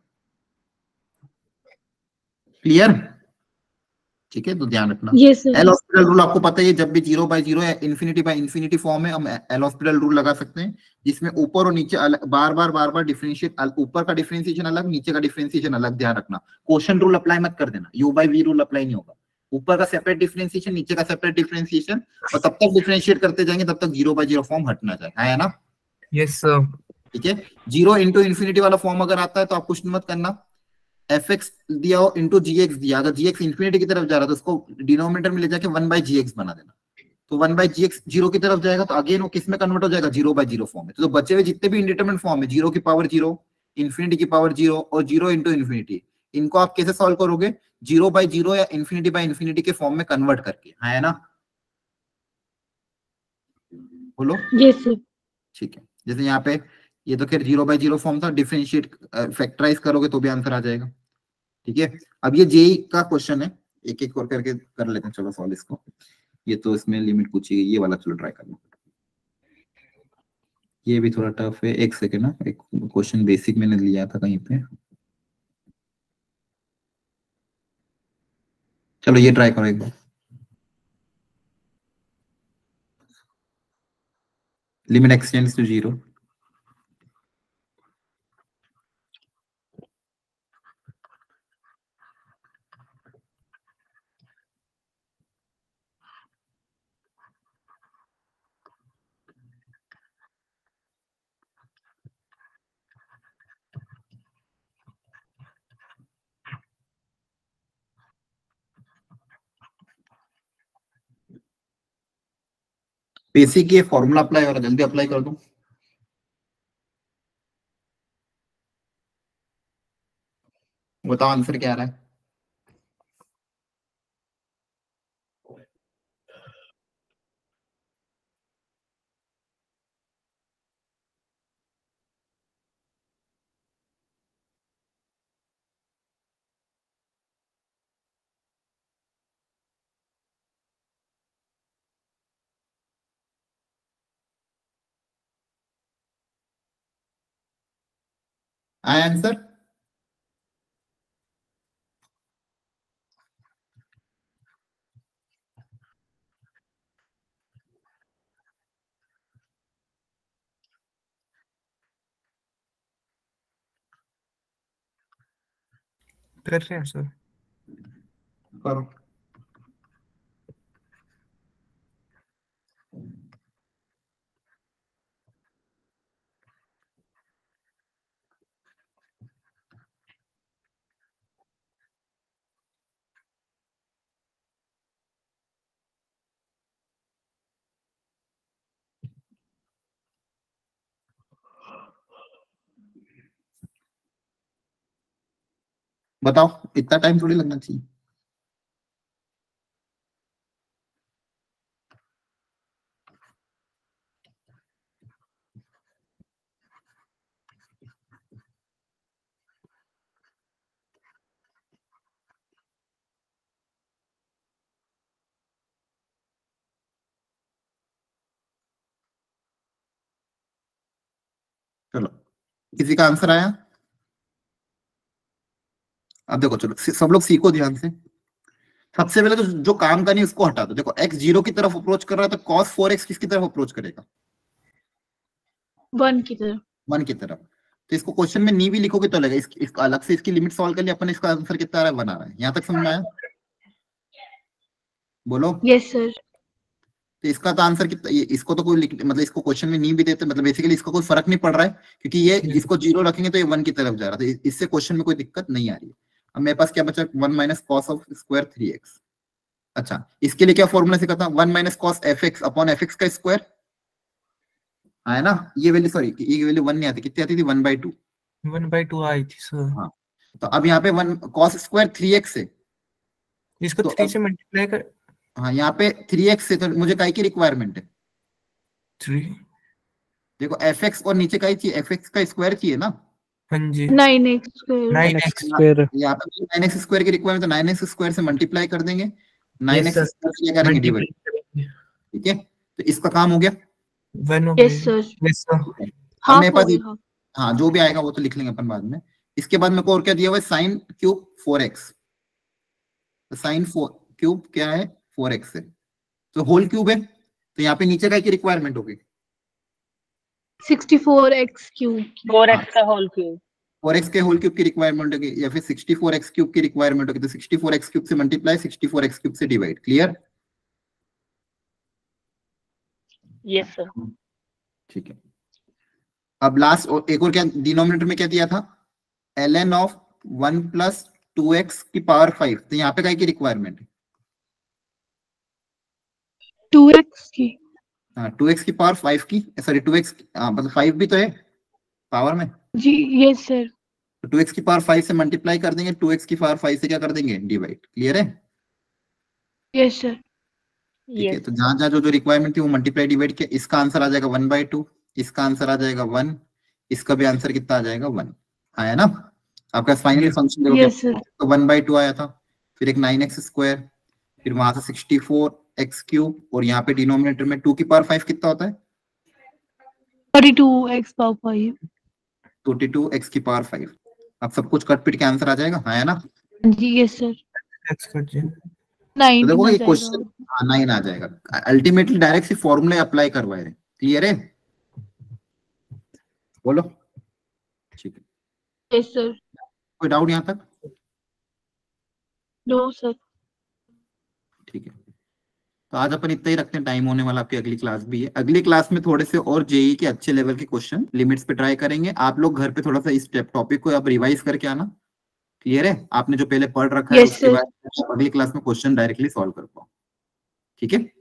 क्लियर? ठीक है, तो ध्यान रखना। Yes sir. L'Hospital rule आपको पता है, जब भी जीरो बाय जीरो या इन्फिनिटी बाय इन्फिनिटी फॉर्म है, हम एल हॉस्पिटल रूल लगा सकते हैं, जिसमें ऊपर और नीचे बार बार डिफरेंशिएट, ऊपर का डिफरेंशिएशन अलग, नीचे का डिफरेंशिएशन अलग। ध्यान रखना, क्वोशिएंट रूल अप्लाई मत कर देना, u by v rule apply नहीं होगा। ऊपर का सेपरेट डिफरेंशिएशन, नीचे का सेपरेट डिफरेंशिएशन, और तब तक डिफरेंशिएट करते जाएंगे तब तक जीरो बाय जीरो फॉर्म हट ना जाए, है ना? Yes sir. ठीक है, जीरो इंटू इन्फिनिटी वाला फॉर्म अगर आता है तो आप कुछ मत करना, एफ एक्स दिया हो इंटू जी एक्स दिया, अगर जी एक्स इन्फिनिटी की तरफ जा रहा है तो उसको डिनोमिनेटर में ले जाके वन बाई जी एक्स बना देना, तो one by g x zero की तरफ जाएगा, तो अगेन वो किस में कन्वर्ट हो जाएगा, जीरो बाई जीरो फॉर्म में। तो बचे हुए जितने भी इंडिटरमिनेट फॉर्म है, जीरो की पावर जीरो, इन्फिनिटी की पावर जीरो और जीरो इंटू इन्फिनिटी, इनको आप कैसे सॉल्व करोगे, जीरो बाई जीरो या इन्फिनिटी बाई इन्फिनिटी के फॉर्म में कन्वर्ट करके, है ना? बोलो। Yes sir. ठीक है, जैसे यहाँ पे ये तो खैर जीरो बाई जीरो फॉर्म था, डिफरेंशिएट फैक्टराइज करोगे तो भी आंसर आ जाएगा। ठीक है, अब ये जेई का क्वेश्चन है, एक एक और करके कर लेते हैं, चलो सॉल्व इसको। ये तो इसमें लिमिट पूछी गई, ये वाला चलो ट्राई करना। ये भी थोड़ा टफ है, एक सेकेंड ना, एक क्वेश्चन बेसिक मैंने लिया था कहीं पे, चलो ये ट्राई करो एक बार। Limit x tends to zero, basic ये फॉर्मूला अप्लाई हो रहा है, जल्दी अप्लाई कर दो। बताओ आंसर क्या आ रहा है। आया आंसर? कर रहे हैं सर। करो। बताओ, इतना टाइम थोड़ी लगना चाहिए। चलो, किसी का आंसर आया? अब देखो, चलो सब लोग सीखो ध्यान से। सबसे पहले तो जो काम का नहीं उसको हटा दो। देखो x 0 की तरफ अप्रोच कर रहा है तो cos 4x किसकी तरफ अप्रोच करेगा? 1 की तरफ। 1 की तरफ। तो इसको क्वेश्चन में नी भी लिखोगे तो लगेगा। इसको अलग से इसकी लिमिट सॉल्व कर लिया अपन, इसका आंसर कितना आ रहा है? 1 आ रहा है। यहाँ तक समझ में आया? बोलो। Yes sir. तो इसका तो आंसर कितना, इसको तो कोई मतलब इसको क्वेश्चन में नी भी देते, मतलब बेसिकली इसको कोई फर्क नहीं पड़ रहा है, क्योंकि ये इसको 0 रखेंगे तो ये 1 की तरफ जा रहा है, तो इससे क्वेश्चन में कोई दिक्कत नहीं आ रही है। अब मेरे पास क्या बचा? 1 minus cos of square 3x। अच्छा, इसके लिए क्या फॉर्मूला सीखा था? 1 minus cos fx upon fx का स्क्वायर आया ना। ये वैल्यू, सॉरी ये वैल्यू 1 नहीं आती, कितनी आती थी? 1/2। 1/2 आई थी सर। हाँ, तो अब यहाँ पे 1 cos स्क्वायर 3x है, इसको तो 3 से मल्टीप्लाई कर। हाँ यहाँ पे 3x से, तो मुझे काय की रिक्वायरमेंट है? 3। देखो fx और नीचे काय चाहिए? fx का स्क्वायर चाहिए ना। हाँ जी। 9x square. 9x square. यहाँ पे 9x स्क्वायर की रिक्वायरमेंट, तो 9x स्क्वायर से मल्टीप्लाई कर देंगे, 9x sir. स्क्वायर से क्या करेंगे? डिवाइड। ठीक है, तो इसका काम हो गया। 1 हो यस गया। सर। Yes sir. अब हाफ मेरे हो पास, गया। हाँ जो भी आएगा वो तो लिख लेंगे अपन बाद में। इसके बाद मेरे को और क्या दिया हुआ है? Sine cube 4x। Sine cube क्या है? 4x है, तो होल क्यूब है, तो यहाँ पे नीचे का की रिक्वायरमेंट होगी? 64x cube. 4x का होल क्यूब। 4x के होल क्यूब की रिक्वायरमेंट होगी, या फिर 64x क्यूब की रिक्वायरमेंट होगी, तो 64x क्यूब से मल्टीप्लाई, 64x क्यूब से डिवाइड। क्लियर? Yes sir. ठीक है। अब लास्ट और एक और क्या डिनोमिनेटर में क्या दिया था? ln ऑफ 1 प्लस 2x की पावर 5। तो यहाँ पे क्या की रिक्वायरमेंट है? 2x की। हाँ, 2x की पावर 5 की, सॉरी 2x, मतलब 5 भी तो है पावर में। जी यस सर। तो 2x की पावर 5 से मल्टीप्लाई कर देंगे, 2x की पावर 5 से क्या कर देंगे? डिवाइड। क्लियर है? Yes sir. ठीक है, तो जहां जहां जो जो रिक्वायरमेंट थी वो मल्टीप्लाई डिवाइड किया। इसका आंसर आ जाएगा 1/2, इसका आंसर आ जाएगा 1, इसका भी आंसर कितना आ जाएगा? 1 आया ना। आपका फाइनली फंक्शन देखो यस सर। तो 1/2 आया था, फिर एक 9x स्क्वायर, फिर वहां से 64x क्यूब, और यहाँ पे डिनोमिनेटर में 2 की पावर 5 कितना होता है? 32x power 5। 22x की पावर 5। अब सब कुछ कट पिट के आंसर आ जाएगा, हाँ है ना। जी यस सर। एक्स कट जी। 9 तो देखो आ ये जाएगा। क्वेश्चन 9 आ जाएगा। अल्टीमेटली डायरेक्ट से फॉर्मूले अप्लाई करवाए रहे। क्लियर है? बोलो। ठीक है, यस सर। कोई डाउट यहाँ तक? No sir. ठीक है, तो आज अपन इतना ही रखते हैं, टाइम होने वाला। आपकी अगली क्लास भी है, अगली क्लास में थोड़े से और जेई के अच्छे लेवल के क्वेश्चन लिमिट्स पे ट्राई करेंगे। आप लोग घर पे थोड़ा सा इस टॉपिक को आप रिवाइज करके आना। क्लियर है? आपने जो पहले पढ़ रखा है Yes, उसके sir. बाद अगली क्लास में क्वेश्चन डायरेक्टली सॉल्व कर पाओ। ठीक है।